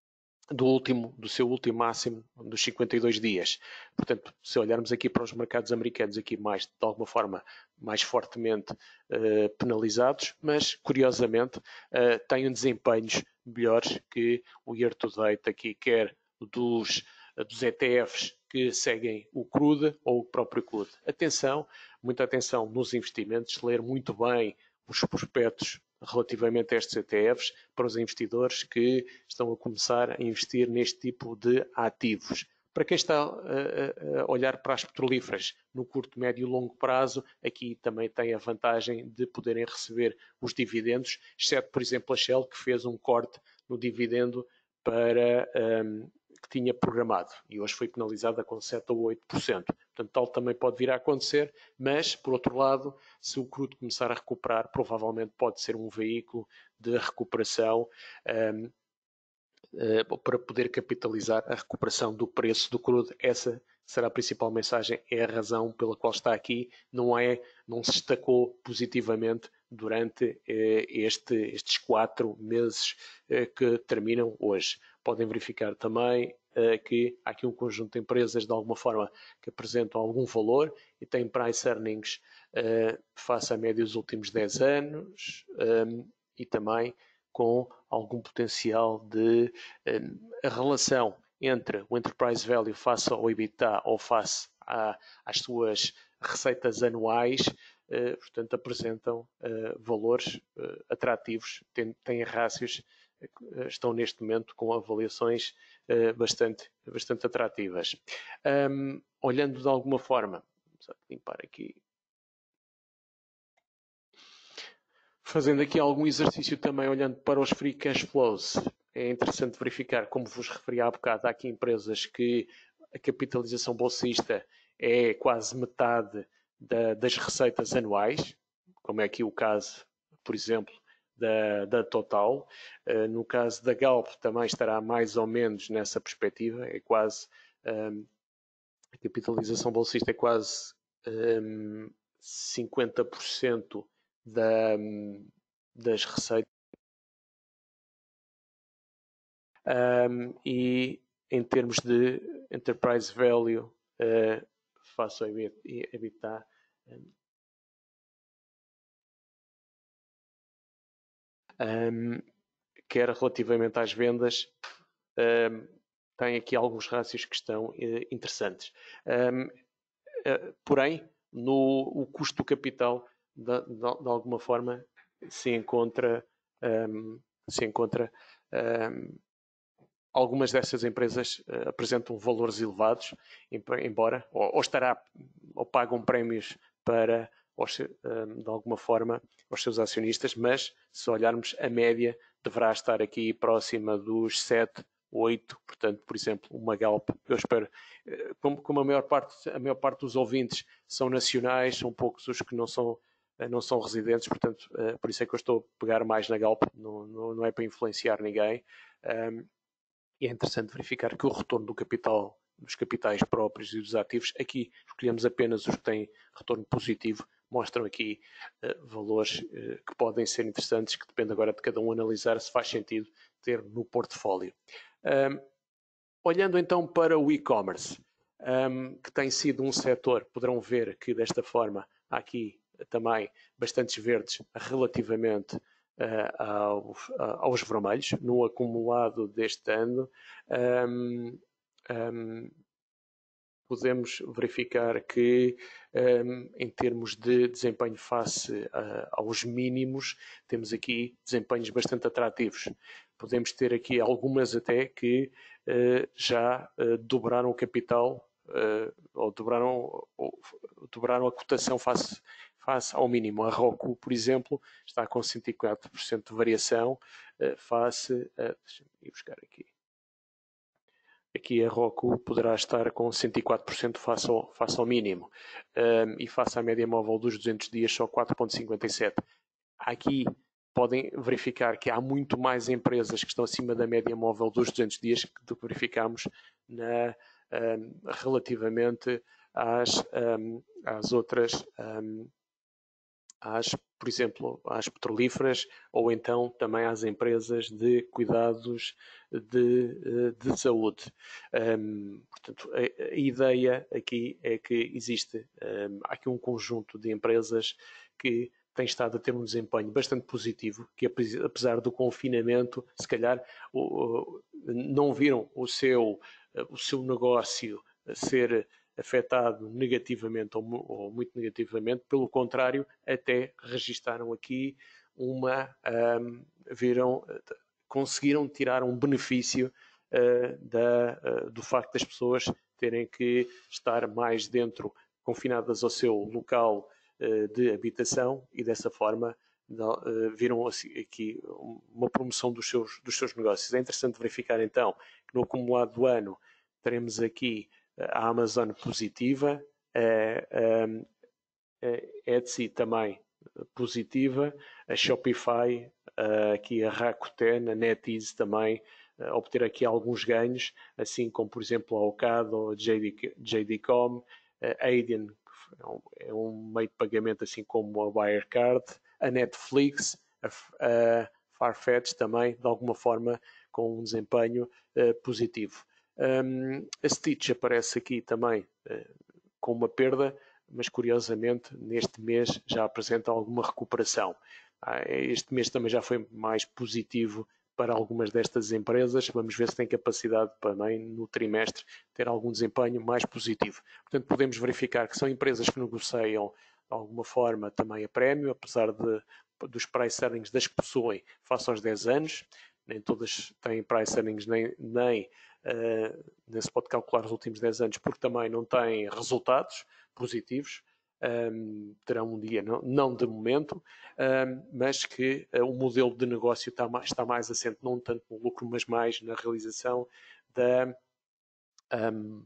[SPEAKER 1] do, último, do seu último máximo dos cinquenta e dois dias. Portanto, se olharmos aqui para os mercados americanos, aqui mais, de alguma forma, mais fortemente uh, penalizados, mas, curiosamente, uh, têm desempenhos melhores que o year to date aqui, quer dos, dos E T Fs que seguem o crude ou o próprio crude. Atenção, muita atenção nos investimentos, ler muito bem os prospectos relativamente a estes E T Fs para os investidores que estão a começar a investir neste tipo de ativos. Para quem está a, a olhar para as petrolíferas no curto, médio e longo prazo, aqui também tem a vantagem de poderem receber os dividendos, exceto, por exemplo, a Shell, que fez um corte no dividendo para um, que tinha programado e hoje foi penalizada com sete ou oito por cento. Portanto, tal também pode vir a acontecer, mas, por outro lado, se o crudo começar a recuperar, provavelmente pode ser um veículo de recuperação um, uh, para poder capitalizar a recuperação do preço do crudo. Essa será a principal mensagem, é a razão pela qual está aqui, não é, não se destacou positivamente durante eh, este, estes quatro meses eh, que terminam hoje. Podem verificar também eh, que há aqui um conjunto de empresas, de alguma forma, que apresentam algum valor e têm price earnings eh, face à média dos últimos dez anos um, e também com algum potencial de um, a relação entre o enterprise value face ao EBITDA ou face a, às suas receitas anuais, uh, portanto, apresentam uh, valores uh, atrativos, têm, têm rácios, uh, estão neste momento com avaliações uh, bastante, bastante atrativas. Um, olhando de alguma forma, vamos limpar aqui. Fazendo aqui algum exercício também olhando para os free cash flows, é interessante verificar, como vos referi há bocado, há aqui empresas que a capitalização bolsista é quase metade da, das receitas anuais, como é aqui o caso, por exemplo, da, da Total. Uh, no caso da Galp também estará mais ou menos nessa perspectiva, é quase, um, a capitalização bolsista é quase um, cinquenta por cento da, das receitas. Um, e em termos de enterprise value uh, face ao EBITDA, um, quer relativamente às vendas, um, tem aqui alguns rácios que estão uh, interessantes. Um, uh, porém, no o custo do capital, de, de, de alguma forma, se encontra, um, se encontra um, algumas dessas empresas uh, apresentam valores elevados, embora, ou, ou, estará, ou pagam prémios para, os, uh, de alguma forma, aos seus acionistas, mas se olharmos a média, deverá estar aqui próxima dos sete, oito, portanto, por exemplo, uma Galp, eu espero, uh, como, como a, maior parte, a maior parte dos ouvintes são nacionais, são poucos os que não são não são residentes, portanto, uh, por isso é que eu estou a pegar mais na Galp, não, não, não é para influenciar ninguém. Um, E é interessante verificar que o retorno do capital, dos capitais próprios e dos ativos, aqui escolhemos apenas os que têm retorno positivo, mostram aqui uh, valores uh, que podem ser interessantes, que depende agora de cada um analisar se faz sentido ter no portfólio. Um, olhando então para o e-commerce, um, que tem sido um setor, poderão ver que desta forma há aqui também bastantes verdes relativamente Uh, aos, uh, aos vermelhos, no acumulado deste ano, um, um, podemos verificar que, um, em termos de desempenho face uh, aos mínimos, temos aqui desempenhos bastante atrativos. Podemos ter aqui algumas até que uh, já uh, dobraram o capital, uh, ou, dobraram, ou dobraram a cotação face face ao mínimo. A Roku, por exemplo, está com cento e quatro por cento de variação uh, face a... Deixa-me ir buscar aqui. Aqui a Roku poderá estar com cento e quatro por cento face ao, face ao mínimo. Um, e face à média móvel dos duzentos dias, só quatro vírgula cinquenta e sete. Aqui podem verificar que há muito mais empresas que estão acima da média móvel dos duzentos dias do que verificamos na, um, relativamente às, um, às outras... Um, às, por exemplo, às petrolíferas ou então também às empresas de cuidados de, de saúde. Um, portanto, a, a ideia aqui é que existe um, há aqui um conjunto de empresas que tem estado a ter um desempenho bastante positivo, que apesar do confinamento, se calhar não viram o seu, o seu negócio ser afetado negativamente ou, ou muito negativamente, pelo contrário, até registaram aqui uma, um, viram, conseguiram tirar um benefício uh, da, uh, do facto das pessoas terem que estar mais dentro, confinadas ao seu local uh, de habitação e dessa forma uh, viram aqui uma promoção dos seus, dos seus negócios. É interessante verificar então que no acumulado do ano teremos aqui a Amazon positiva, a Etsy também positiva, a Shopify, aqui a Rakuten, a NetEase também a obter aqui alguns ganhos, assim como por exemplo a Ocado, a J D Com, a Adyen, é um meio de pagamento assim como a Wirecard, a Netflix, a, a Farfetch também, de alguma forma com um desempenho uh, positivo. Um, a Stitch aparece aqui também uh, com uma perda, mas curiosamente neste mês já apresenta alguma recuperação. Ah, este mês também já foi mais positivo para algumas destas empresas. Vamos ver se tem capacidade também no trimestre ter algum desempenho mais positivo. Portanto, podemos verificar que são empresas que negociam de alguma forma também a prémio, apesar de, dos price earnings das que possuem face aos dez anos. Nem todas têm price earnings, nem, nem, uh, nem se pode calcular os últimos dez anos, porque também não têm resultados positivos. Um, terão um dia, não, não de momento, um, mas que uh, o modelo de negócio está mais, está mais assente, não tanto no lucro, mas mais na realização da... Um,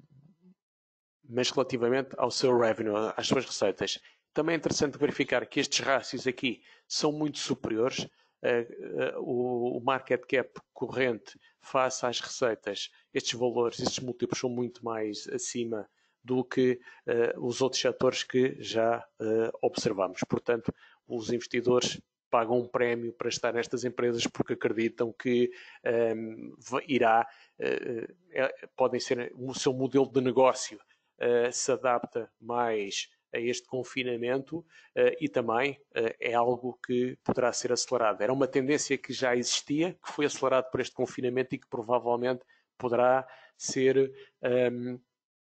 [SPEAKER 1] mas relativamente ao seu revenue, às suas receitas. Também é interessante verificar que estes rácios aqui são muito superiores. Uh, uh, o, o market cap corrente face às receitas, estes valores, estes múltiplos são muito mais acima do que uh, os outros setores que já uh, observamos. Portanto, os investidores pagam um prémio para estar nestas empresas porque acreditam que um, irá, uh, é, podem ser, o seu modelo de negócio uh, se adapta mais a este confinamento uh, e também uh, é algo que poderá ser acelerado. Era uma tendência que já existia, que foi acelerado por este confinamento e que provavelmente poderá ser... Um,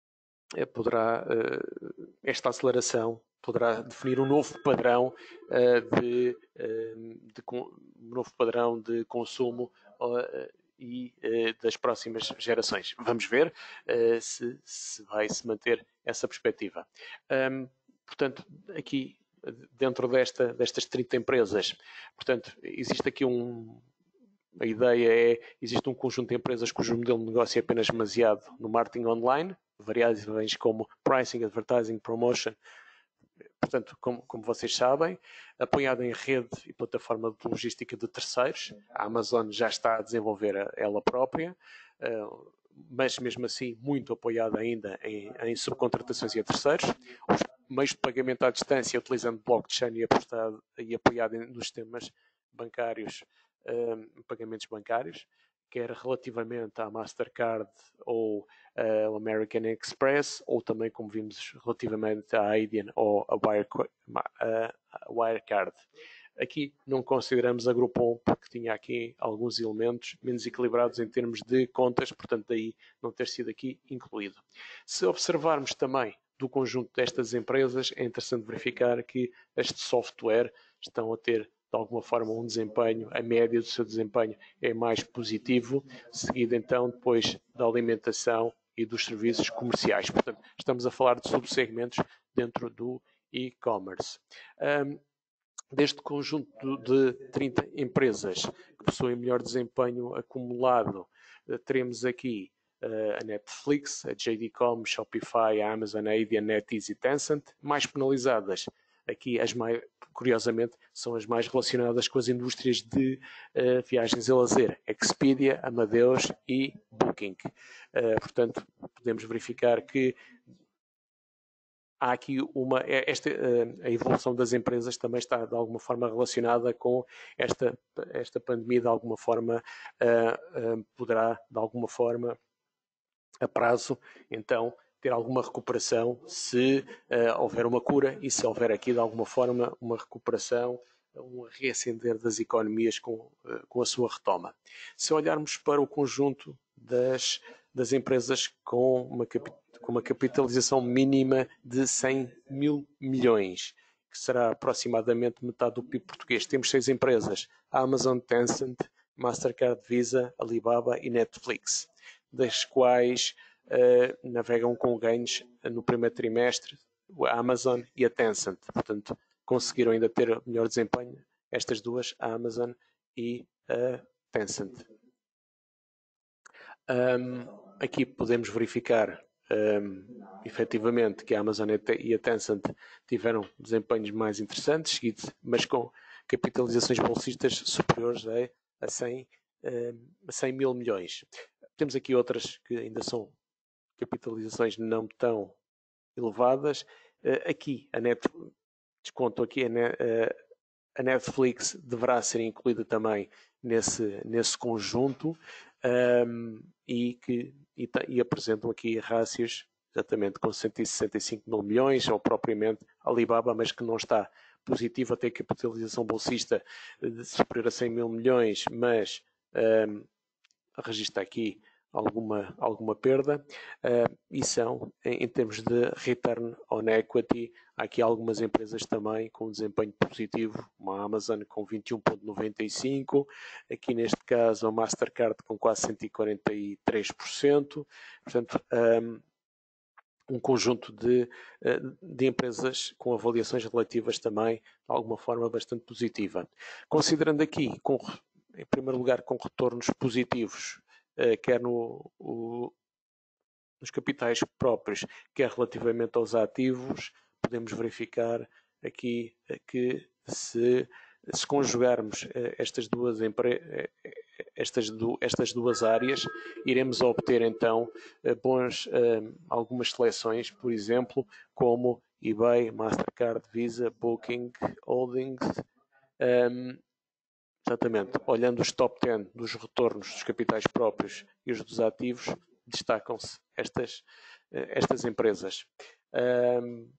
[SPEAKER 1] poderá, uh, esta aceleração poderá definir um novo padrão uh, de, uh, de um novo padrão de consumo uh, e uh, das próximas gerações. Vamos ver uh, se, se vai se manter essa perspectiva. Um, portanto, aqui dentro desta, destas trinta empresas, portanto, existe aqui um... A ideia é, existe um conjunto de empresas cujo modelo de negócio é apenas baseado no marketing online, variáveis como pricing, advertising, promotion, portanto, como, como vocês sabem, apoiado em rede e plataforma de logística de terceiros. A Amazon já está a desenvolver ela própria, mas mesmo assim muito apoiada ainda em, em subcontratações e a terceiros. Os meios de pagamento à distância utilizando blockchain e, apostado, e apoiado nos sistemas bancários, um, pagamentos bancários, quer relativamente à Mastercard ou ao uh, American Express, ou também, como vimos, relativamente à Adyen ou a Wire, uh, Wirecard. Aqui não consideramos a Groupon porque tinha aqui alguns elementos menos equilibrados em termos de contas, portanto daí não ter sido aqui incluído. Se observarmos também do conjunto destas empresas, é interessante verificar que este software estão a ter de alguma forma um desempenho, a média do seu desempenho é mais positivo, seguido então depois da alimentação e dos serviços comerciais. Portanto, estamos a falar de subsegmentos dentro do e-commerce. Um, deste conjunto de trinta empresas que possuem melhor desempenho acumulado, teremos aqui uh, a Netflix, a J D Com, Shopify, a Amazon, a Adyen, a NetEase e Tencent, mais penalizadas. Aqui, as mais, curiosamente, são as mais relacionadas com as indústrias de uh, viagens e lazer. Expedia, Amadeus e Booking. Uh, portanto, podemos verificar que há aqui uma, esta, a evolução das empresas também está de alguma forma relacionada com esta, esta pandemia, de alguma forma uh, uh, poderá de alguma forma a prazo, então, ter alguma recuperação se uh, houver uma cura e se houver aqui de alguma forma uma recuperação, um reacender das economias com, uh, com a sua retoma. Se olharmos para o conjunto das, das empresas com uma, com uma capitalização mínima de cem mil milhões, que será aproximadamente metade do P I B português, temos seis empresas: Amazon, Tencent, Mastercard, Visa, Alibaba e Netflix, das quais uh, navegam com ganhos no primeiro trimestre a Amazon e a Tencent. Portanto, conseguiram ainda ter melhor desempenho estas duas, a Amazon e a Tencent. Um, aqui podemos verificar um, efetivamente que a Amazon e a Tencent tiveram desempenhos mais interessantes, mas com capitalizações bolsistas superiores a cem, a cem mil milhões. Temos aqui outras que ainda são capitalizações não tão elevadas. Aqui, a net, desconto aqui, a, net, a Netflix deverá ser incluída também nesse, nesse conjunto um, e que e, e apresentam aqui rácios exatamente com cento e sessenta e cinco mil milhões, ou propriamente Alibaba, mas que não está positivo, até capitalização bolsista de superior a cem mil milhões, mas um, registra aqui alguma, alguma perda, uh, e são, em, em termos de return on equity, há aqui algumas empresas também com desempenho positivo, uma Amazon com vinte e um vírgula noventa e cinco por cento, aqui neste caso a Mastercard com quase cento e quarenta e três por cento, portanto, um, um conjunto de, de empresas com avaliações relativas também, de alguma forma, bastante positiva. Considerando aqui, com, em primeiro lugar, com retornos positivos, quer no, o, nos capitais próprios, quer relativamente aos ativos, podemos verificar aqui que se, se conjugarmos estas duas, estas, estas duas áreas, iremos obter então bons, algumas seleções, por exemplo, como eBay, Mastercard, Visa, Booking, Holdings. Um, Exatamente, olhando os top dez dos retornos dos capitais próprios e os dos ativos, destacam-se estas, estas empresas, um,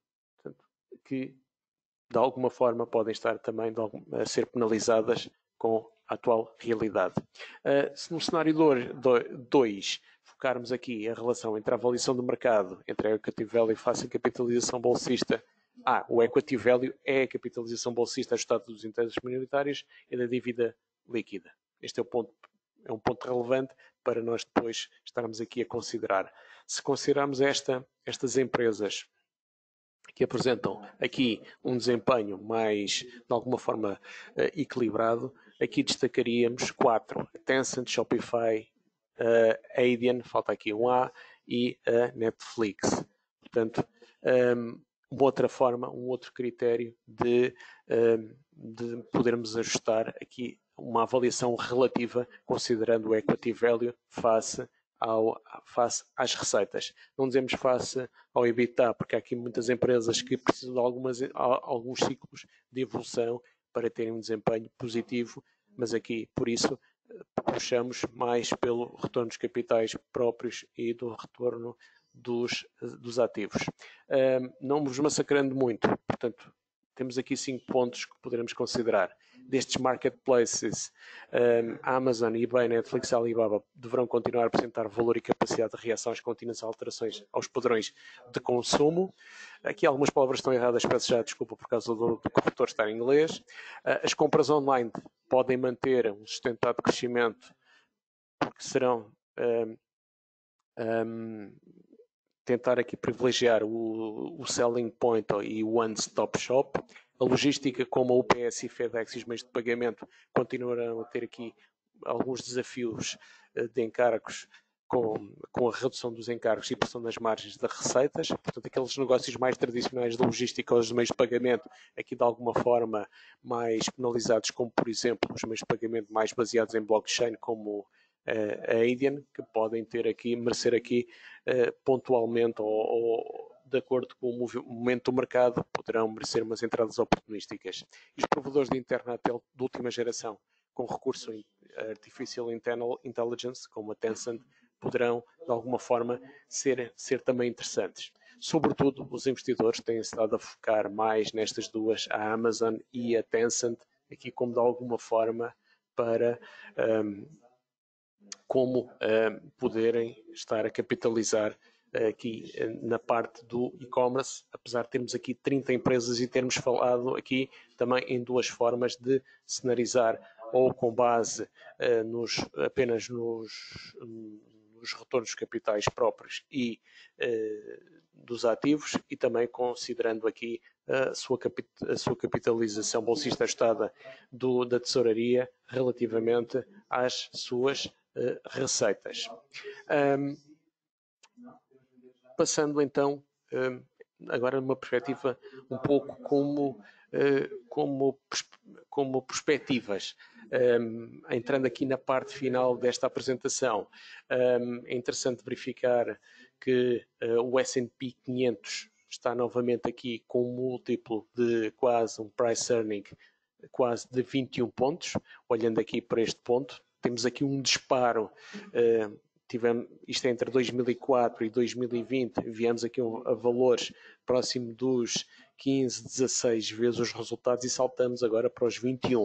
[SPEAKER 1] que de alguma forma podem estar também a ser penalizadas com a atual realidade. Uh, se no cenário dois focarmos aqui a relação entre a avaliação do mercado, entre a equity value face a capitalização bolsista, Ah, o equity value é a capitalização bolsista ajustada dos interesses minoritários e da dívida líquida. Este é, o ponto, é um ponto relevante para nós depois estarmos aqui a considerar. Se considerarmos esta, estas empresas que apresentam aqui um desempenho mais, de alguma forma, uh, equilibrado, aqui destacaríamos quatro: Tencent, Shopify, uh, Adyen, falta aqui um A, e a Netflix. Portanto, um, uma outra forma, um outro critério de, de podermos ajustar aqui uma avaliação relativa, considerando o equity value face, ao, face às receitas. Não dizemos face ao EBITDA, porque há aqui muitas empresas que precisam de algumas, alguns ciclos de evolução para terem um desempenho positivo, mas aqui, por isso, puxamos mais pelo retorno dos capitais próprios e do retorno Dos, dos ativos. Um, não nos massacrando muito, portanto, temos aqui cinco pontos que poderemos considerar. Destes marketplaces, um, Amazon, eBay, Netflix e Alibaba deverão continuar a apresentar valor e capacidade de reação às contínuas alterações aos padrões de consumo. Aqui algumas palavras estão erradas, peço já desculpa por causa do, do corretor estar em inglês. Uh, as compras online podem manter um sustentado crescimento, porque serão um, um, tentar aqui privilegiar o, o selling point e o one-stop shop. A logística, como a U P S e FedEx e os meios de pagamento, continuarão a ter aqui alguns desafios de encargos com, com a redução dos encargos e pressão nas margens das receitas. Portanto, aqueles negócios mais tradicionais de logística ou os meios de pagamento, aqui de alguma forma mais penalizados, como por exemplo os meios de pagamento mais baseados em blockchain, como a Adyen, que podem ter aqui, merecer aqui uh, pontualmente ou, ou de acordo com o momento do mercado, poderão merecer umas entradas oportunísticas. E os provedores de internet de última geração, com recurso a Artificial Intelligence, como a Tencent, poderão, de alguma forma, ser, ser também interessantes. Sobretudo, os investidores têm estado a focar mais nestas duas, a Amazon e a Tencent, aqui como de alguma forma para um, como um, poderem estar a capitalizar aqui na parte do e-commerce, apesar de termos aqui trinta empresas e termos falado aqui também em duas formas de cenarizar, ou com base uh, nos, apenas nos, nos retornos capitais próprios e uh, dos ativos, e também considerando aqui a sua, capit a sua capitalização bolsista ajustada do, da tesouraria relativamente às suas uh, receitas. Um, Passando então, agora numa perspectiva um pouco como, como, como perspectivas, entrando aqui na parte final desta apresentação, é interessante verificar que o S and P quinhentos está novamente aqui com um múltiplo de quase um price earning quase de vinte e um pontos, olhando aqui para este ponto. Temos aqui um disparo, uh, tivemos, isto é entre dois mil e quatro e dois mil e vinte, viemos aqui um, a valores próximo dos quinze, dezasseis vezes os resultados e saltamos agora para os vinte e um.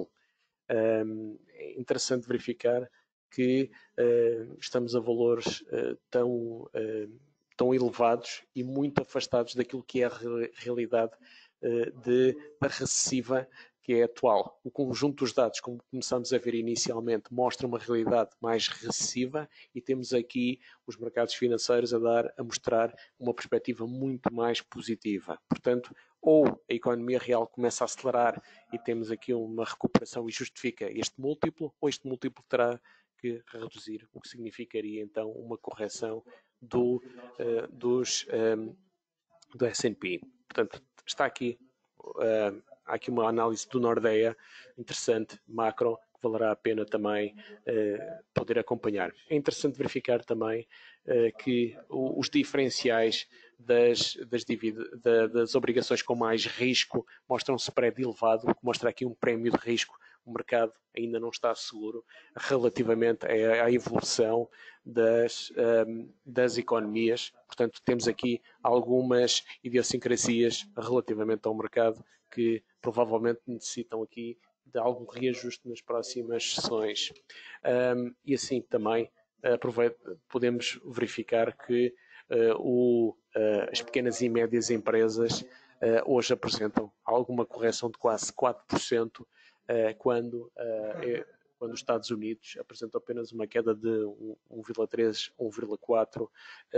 [SPEAKER 1] Um, é interessante verificar que uh, estamos a valores uh, tão, uh, tão elevados e muito afastados daquilo que é a re realidade uh, de, da recessiva que é atual. O conjunto dos dados, como começamos a ver inicialmente, mostra uma realidade mais recessiva e temos aqui os mercados financeiros a dar, a mostrar uma perspectiva muito mais positiva. Portanto, ou a economia real começa a acelerar e temos aqui uma recuperação e justifica este múltiplo, ou este múltiplo terá que reduzir, o que significaria então uma correção do, uh, dos, um, do S and P. Portanto, está aqui... Uh, há aqui uma análise do Nordea interessante, macro, que valerá a pena também uh, poder acompanhar. É interessante verificar também uh, que o, os diferenciais das, das, dívida, da, das obrigações com mais risco mostram um spread elevado, que mostra aqui um prémio de risco. O mercado ainda não está seguro relativamente à, à evolução das, um, das economias. Portanto, temos aqui algumas idiosincrasias relativamente ao mercado que provavelmente necessitam aqui de algum reajuste nas próximas sessões. Um, e assim também uh, podemos verificar que uh, o, uh, as pequenas e médias empresas uh, hoje apresentam alguma correção de quase quatro por cento, uh, quando, uh, é, quando os Estados Unidos apresentam apenas uma queda de um vírgula três, um vírgula quatro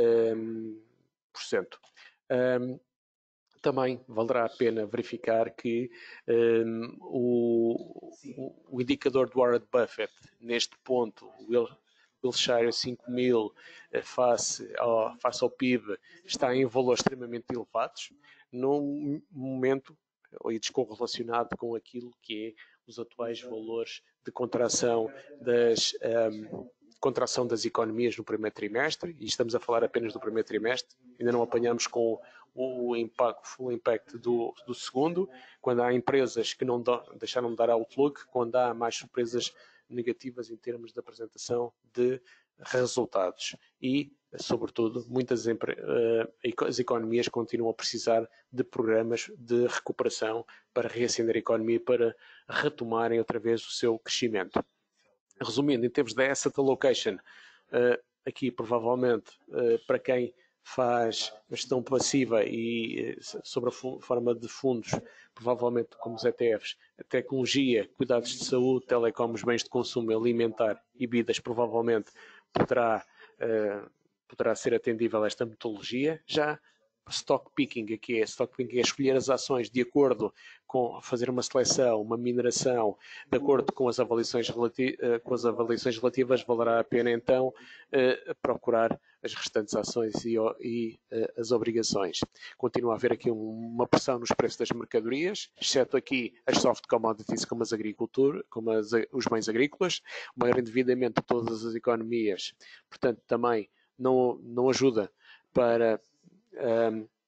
[SPEAKER 1] por cento. Um, Também valerá a pena verificar que um, o, o indicador do Warren Buffett, neste ponto, o Wilshire cinco mil face ao, face ao P I B, está em valores extremamente elevados, num momento e descorrelacionado com aquilo que é os atuais valores de contração das... Um, contração das economias no primeiro trimestre, e estamos a falar apenas do primeiro trimestre, ainda não apanhamos com o impacto, full impact do, do segundo, quando há empresas que não do, deixaram de dar outlook, quando há mais surpresas negativas em termos de apresentação de resultados. E, sobretudo, muitas uh, as economias continuam a precisar de programas de recuperação para reacender a economia e para retomarem outra vez o seu crescimento. Resumindo, em termos de asset allocation, uh, aqui provavelmente uh, para quem faz gestão passiva e uh, sobre a forma de fundos, provavelmente como os E T Fs, a tecnologia, cuidados de saúde, telecoms, bens de consumo, alimentar e bebidas, provavelmente poderá, uh, poderá ser atendível a esta metodologia. Já stock picking, aqui é stock picking, é escolher as ações de acordo com fazer uma seleção, uma mineração, de acordo com as avaliações, relati com as avaliações relativas, valerá a pena então eh, procurar as restantes ações e, e eh, as obrigações. Continua a haver aqui um, uma pressão nos preços das mercadorias, exceto aqui as soft commodities como as agricultura, como as, os bens agrícolas, o maior endividamento de todas as economias, portanto também não, não ajuda para Um,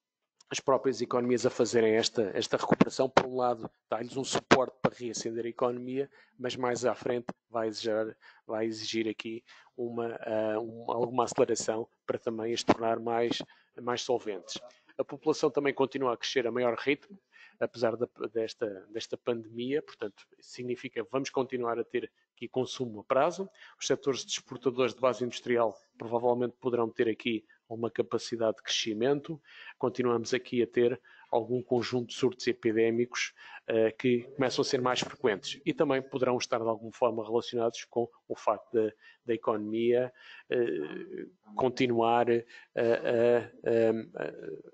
[SPEAKER 1] as próprias economias a fazerem esta, esta recuperação. Por um lado, dá-lhes um suporte para reacender a economia, mas mais à frente vai exigir, vai exigir aqui uma, uh, uma, alguma aceleração para também as tornar mais, mais solventes. A população também continua a crescer a maior ritmo, apesar da, desta, desta pandemia, portanto, significa que vamos continuar a ter aqui consumo a prazo. Os setores de exportadores de base industrial provavelmente poderão ter aqui uma capacidade de crescimento. Continuamos aqui a ter algum conjunto de surtos epidémicos uh, que começam a ser mais frequentes e também poderão estar de alguma forma relacionados com o facto da economia uh, continuar a, a, a,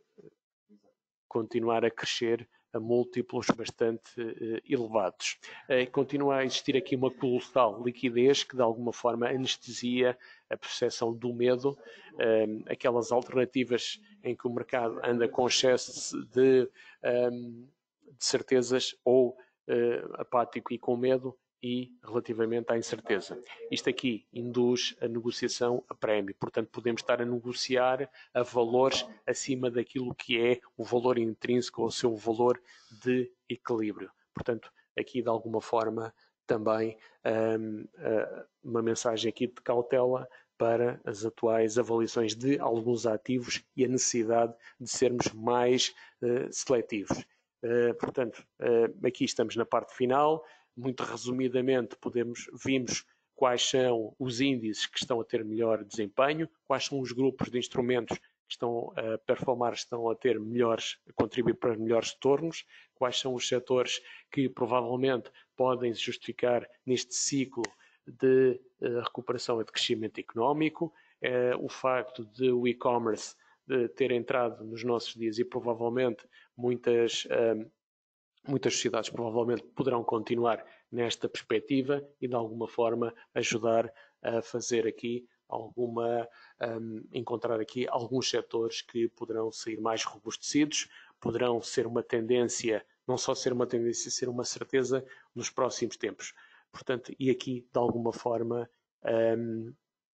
[SPEAKER 1] a, continuar a crescer a múltiplos bastante uh, elevados. Uh, continua a existir aqui uma colossal liquidez que de alguma forma anestesia a percepção do medo, uh, aquelas alternativas em que o mercado anda com excesso de, um, de certezas ou uh, apático e com medo e relativamente à incerteza. Isto aqui induz a negociação a prémio, portanto podemos estar a negociar a valores acima daquilo que é o valor intrínseco ou o seu valor de equilíbrio. Portanto, aqui de alguma forma também um, uma mensagem aqui de cautela para as atuais avaliações de alguns ativos e a necessidade de sermos mais uh, seletivos. Uh, portanto, uh, aqui estamos na parte final. Muito resumidamente, podemos, vimos quais são os índices que estão a ter melhor desempenho, quais são os grupos de instrumentos que estão a performar, estão a ter melhores, a contribuir para melhores retornos, quais são os setores que provavelmente podem justificar neste ciclo de uh, recuperação e de crescimento económico, uh, o facto de o e-commerce ter entrado nos nossos dias e provavelmente muitas... Uh, Muitas sociedades provavelmente poderão continuar nesta perspectiva e de alguma forma ajudar a fazer aqui alguma, um, encontrar aqui alguns setores que poderão sair mais robustecidos, poderão ser uma tendência, não só ser uma tendência, ser uma certeza nos próximos tempos. Portanto, e aqui de alguma forma um,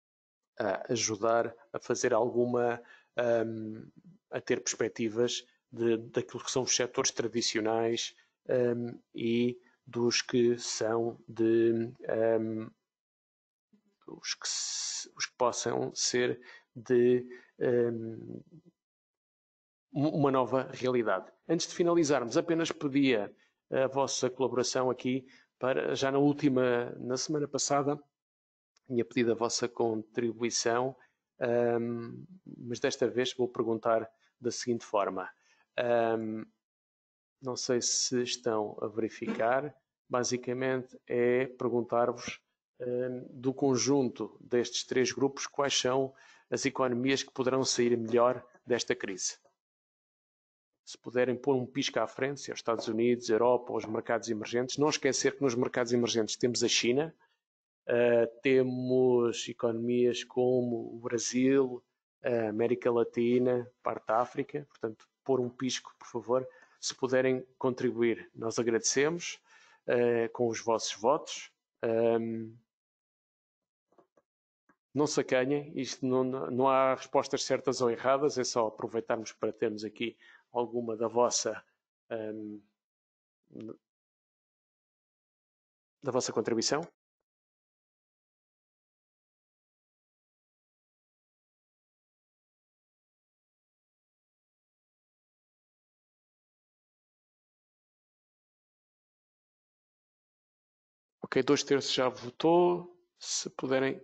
[SPEAKER 1] a ajudar a fazer alguma, um, a ter perspectivas de, daquilo que são os setores tradicionais um, e dos que são de um, os, que se, os que possam ser de um, uma nova realidade. Antes de finalizarmos, apenas pedia a vossa colaboração aqui para, já na última, na semana passada, tinha pedido a vossa contribuição, um, mas desta vez vou perguntar da seguinte forma. Um, não sei se estão a verificar, basicamente é perguntar-vos um, do conjunto destes três grupos quais são as economias que poderão sair melhor desta crise. Se puderem pôr um pisco à frente, se é os Estados Unidos, a Europa ou os mercados emergentes, não esquecer que nos mercados emergentes temos a China, Uh, temos economias como o Brasil, a América Latina, parte da África, portanto, pôr um pisco, por favor, se puderem contribuir. Nós agradecemos uh, com os vossos votos. Um, não se acanhem, isto não, não há respostas certas ou erradas, é só aproveitarmos para termos aqui alguma da vossa um, da vossa contribuição. Ok, dois terços já votou. Se puderem...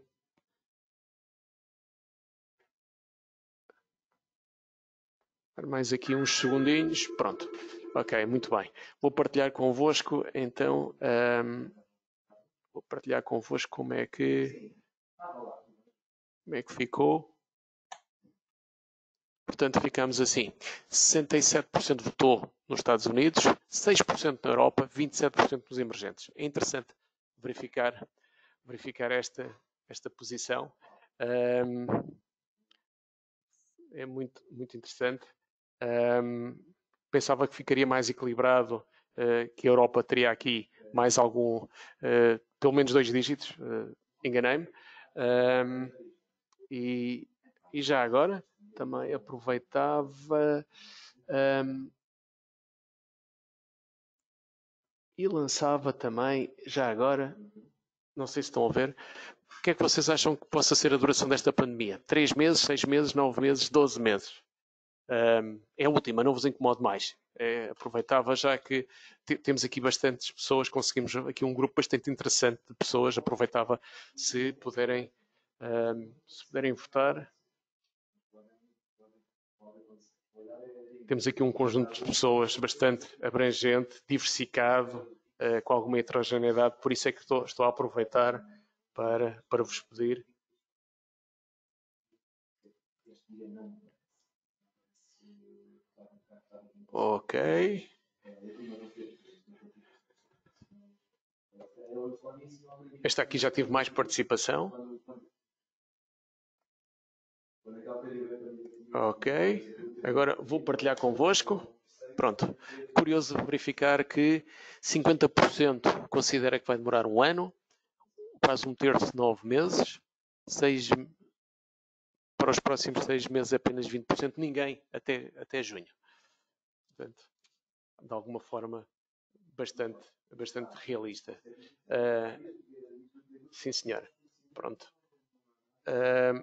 [SPEAKER 1] Mais aqui uns segundinhos. Pronto. Ok, muito bem. Vou partilhar convosco, então... Um, vou partilhar convosco como é que... Como é que ficou. Portanto, ficamos assim. sessenta e sete por cento votou nos Estados Unidos, seis por cento na Europa, vinte e sete por cento nos emergentes. É interessante verificar, verificar esta, esta posição. Um, é muito, muito interessante. Um, pensava que ficaria mais equilibrado, uh, que a Europa teria aqui mais algum, uh, pelo menos dois dígitos, uh, enganei-me. Um, e, e já agora, também aproveitava Um, e lançava também, já agora, não sei se estão a ver, o que é que vocês acham que possa ser a duração desta pandemia? Três meses, seis meses, nove meses, doze meses? Um, é a última, não vos incomodo mais. É, aproveitava já que temos aqui bastantes pessoas, conseguimos aqui um grupo bastante interessante de pessoas, aproveitava se puderem, um, se puderem votar. Temos aqui um conjunto de pessoas bastante abrangente, diversificado, uh, com alguma heterogeneidade, por isso é que estou, estou a aproveitar para, para vos pedir. Ok. Esta aqui já tive mais participação. Ok. Agora vou partilhar convosco. Pronto. Curioso verificar que cinquenta por cento considera que vai demorar um ano, quase um terço nove meses, seis, para os próximos seis meses apenas vinte por cento, ninguém até, até junho. Portanto, de alguma forma, bastante, bastante realista. Uh, sim, senhor. Pronto. Uh,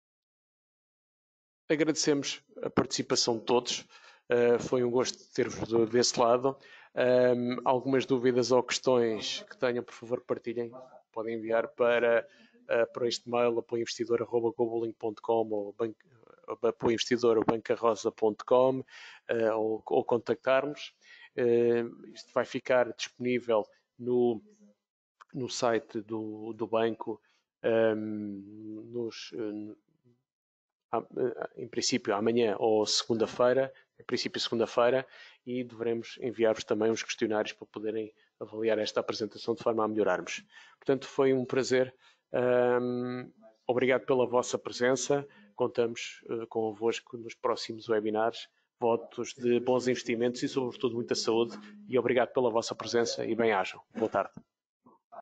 [SPEAKER 1] agradecemos a participação de todos. Uh, foi um gosto ter-vos desse lado. Um, algumas dúvidas ou questões que tenham, por favor, partilhem. Podem enviar para, uh, para este mail apoioinvestidor arroba gobolink ponto com ou apoioinvestidor arroba bancarosa ponto com uh, ou, ou contactar-nos. Uh, isto vai ficar disponível no, no site do, do banco um, nos, uh, em princípio amanhã ou segunda-feira, em princípio segunda-feira, e devemos enviar-vos também uns questionários para poderem avaliar esta apresentação de forma a melhorarmos. Portanto, foi um prazer. Um, obrigado pela vossa presença. Contamos uh, convosco nos próximos webinars. Votos de bons investimentos e, sobretudo, muita saúde. E obrigado pela vossa presença e bem-ajam. Boa tarde.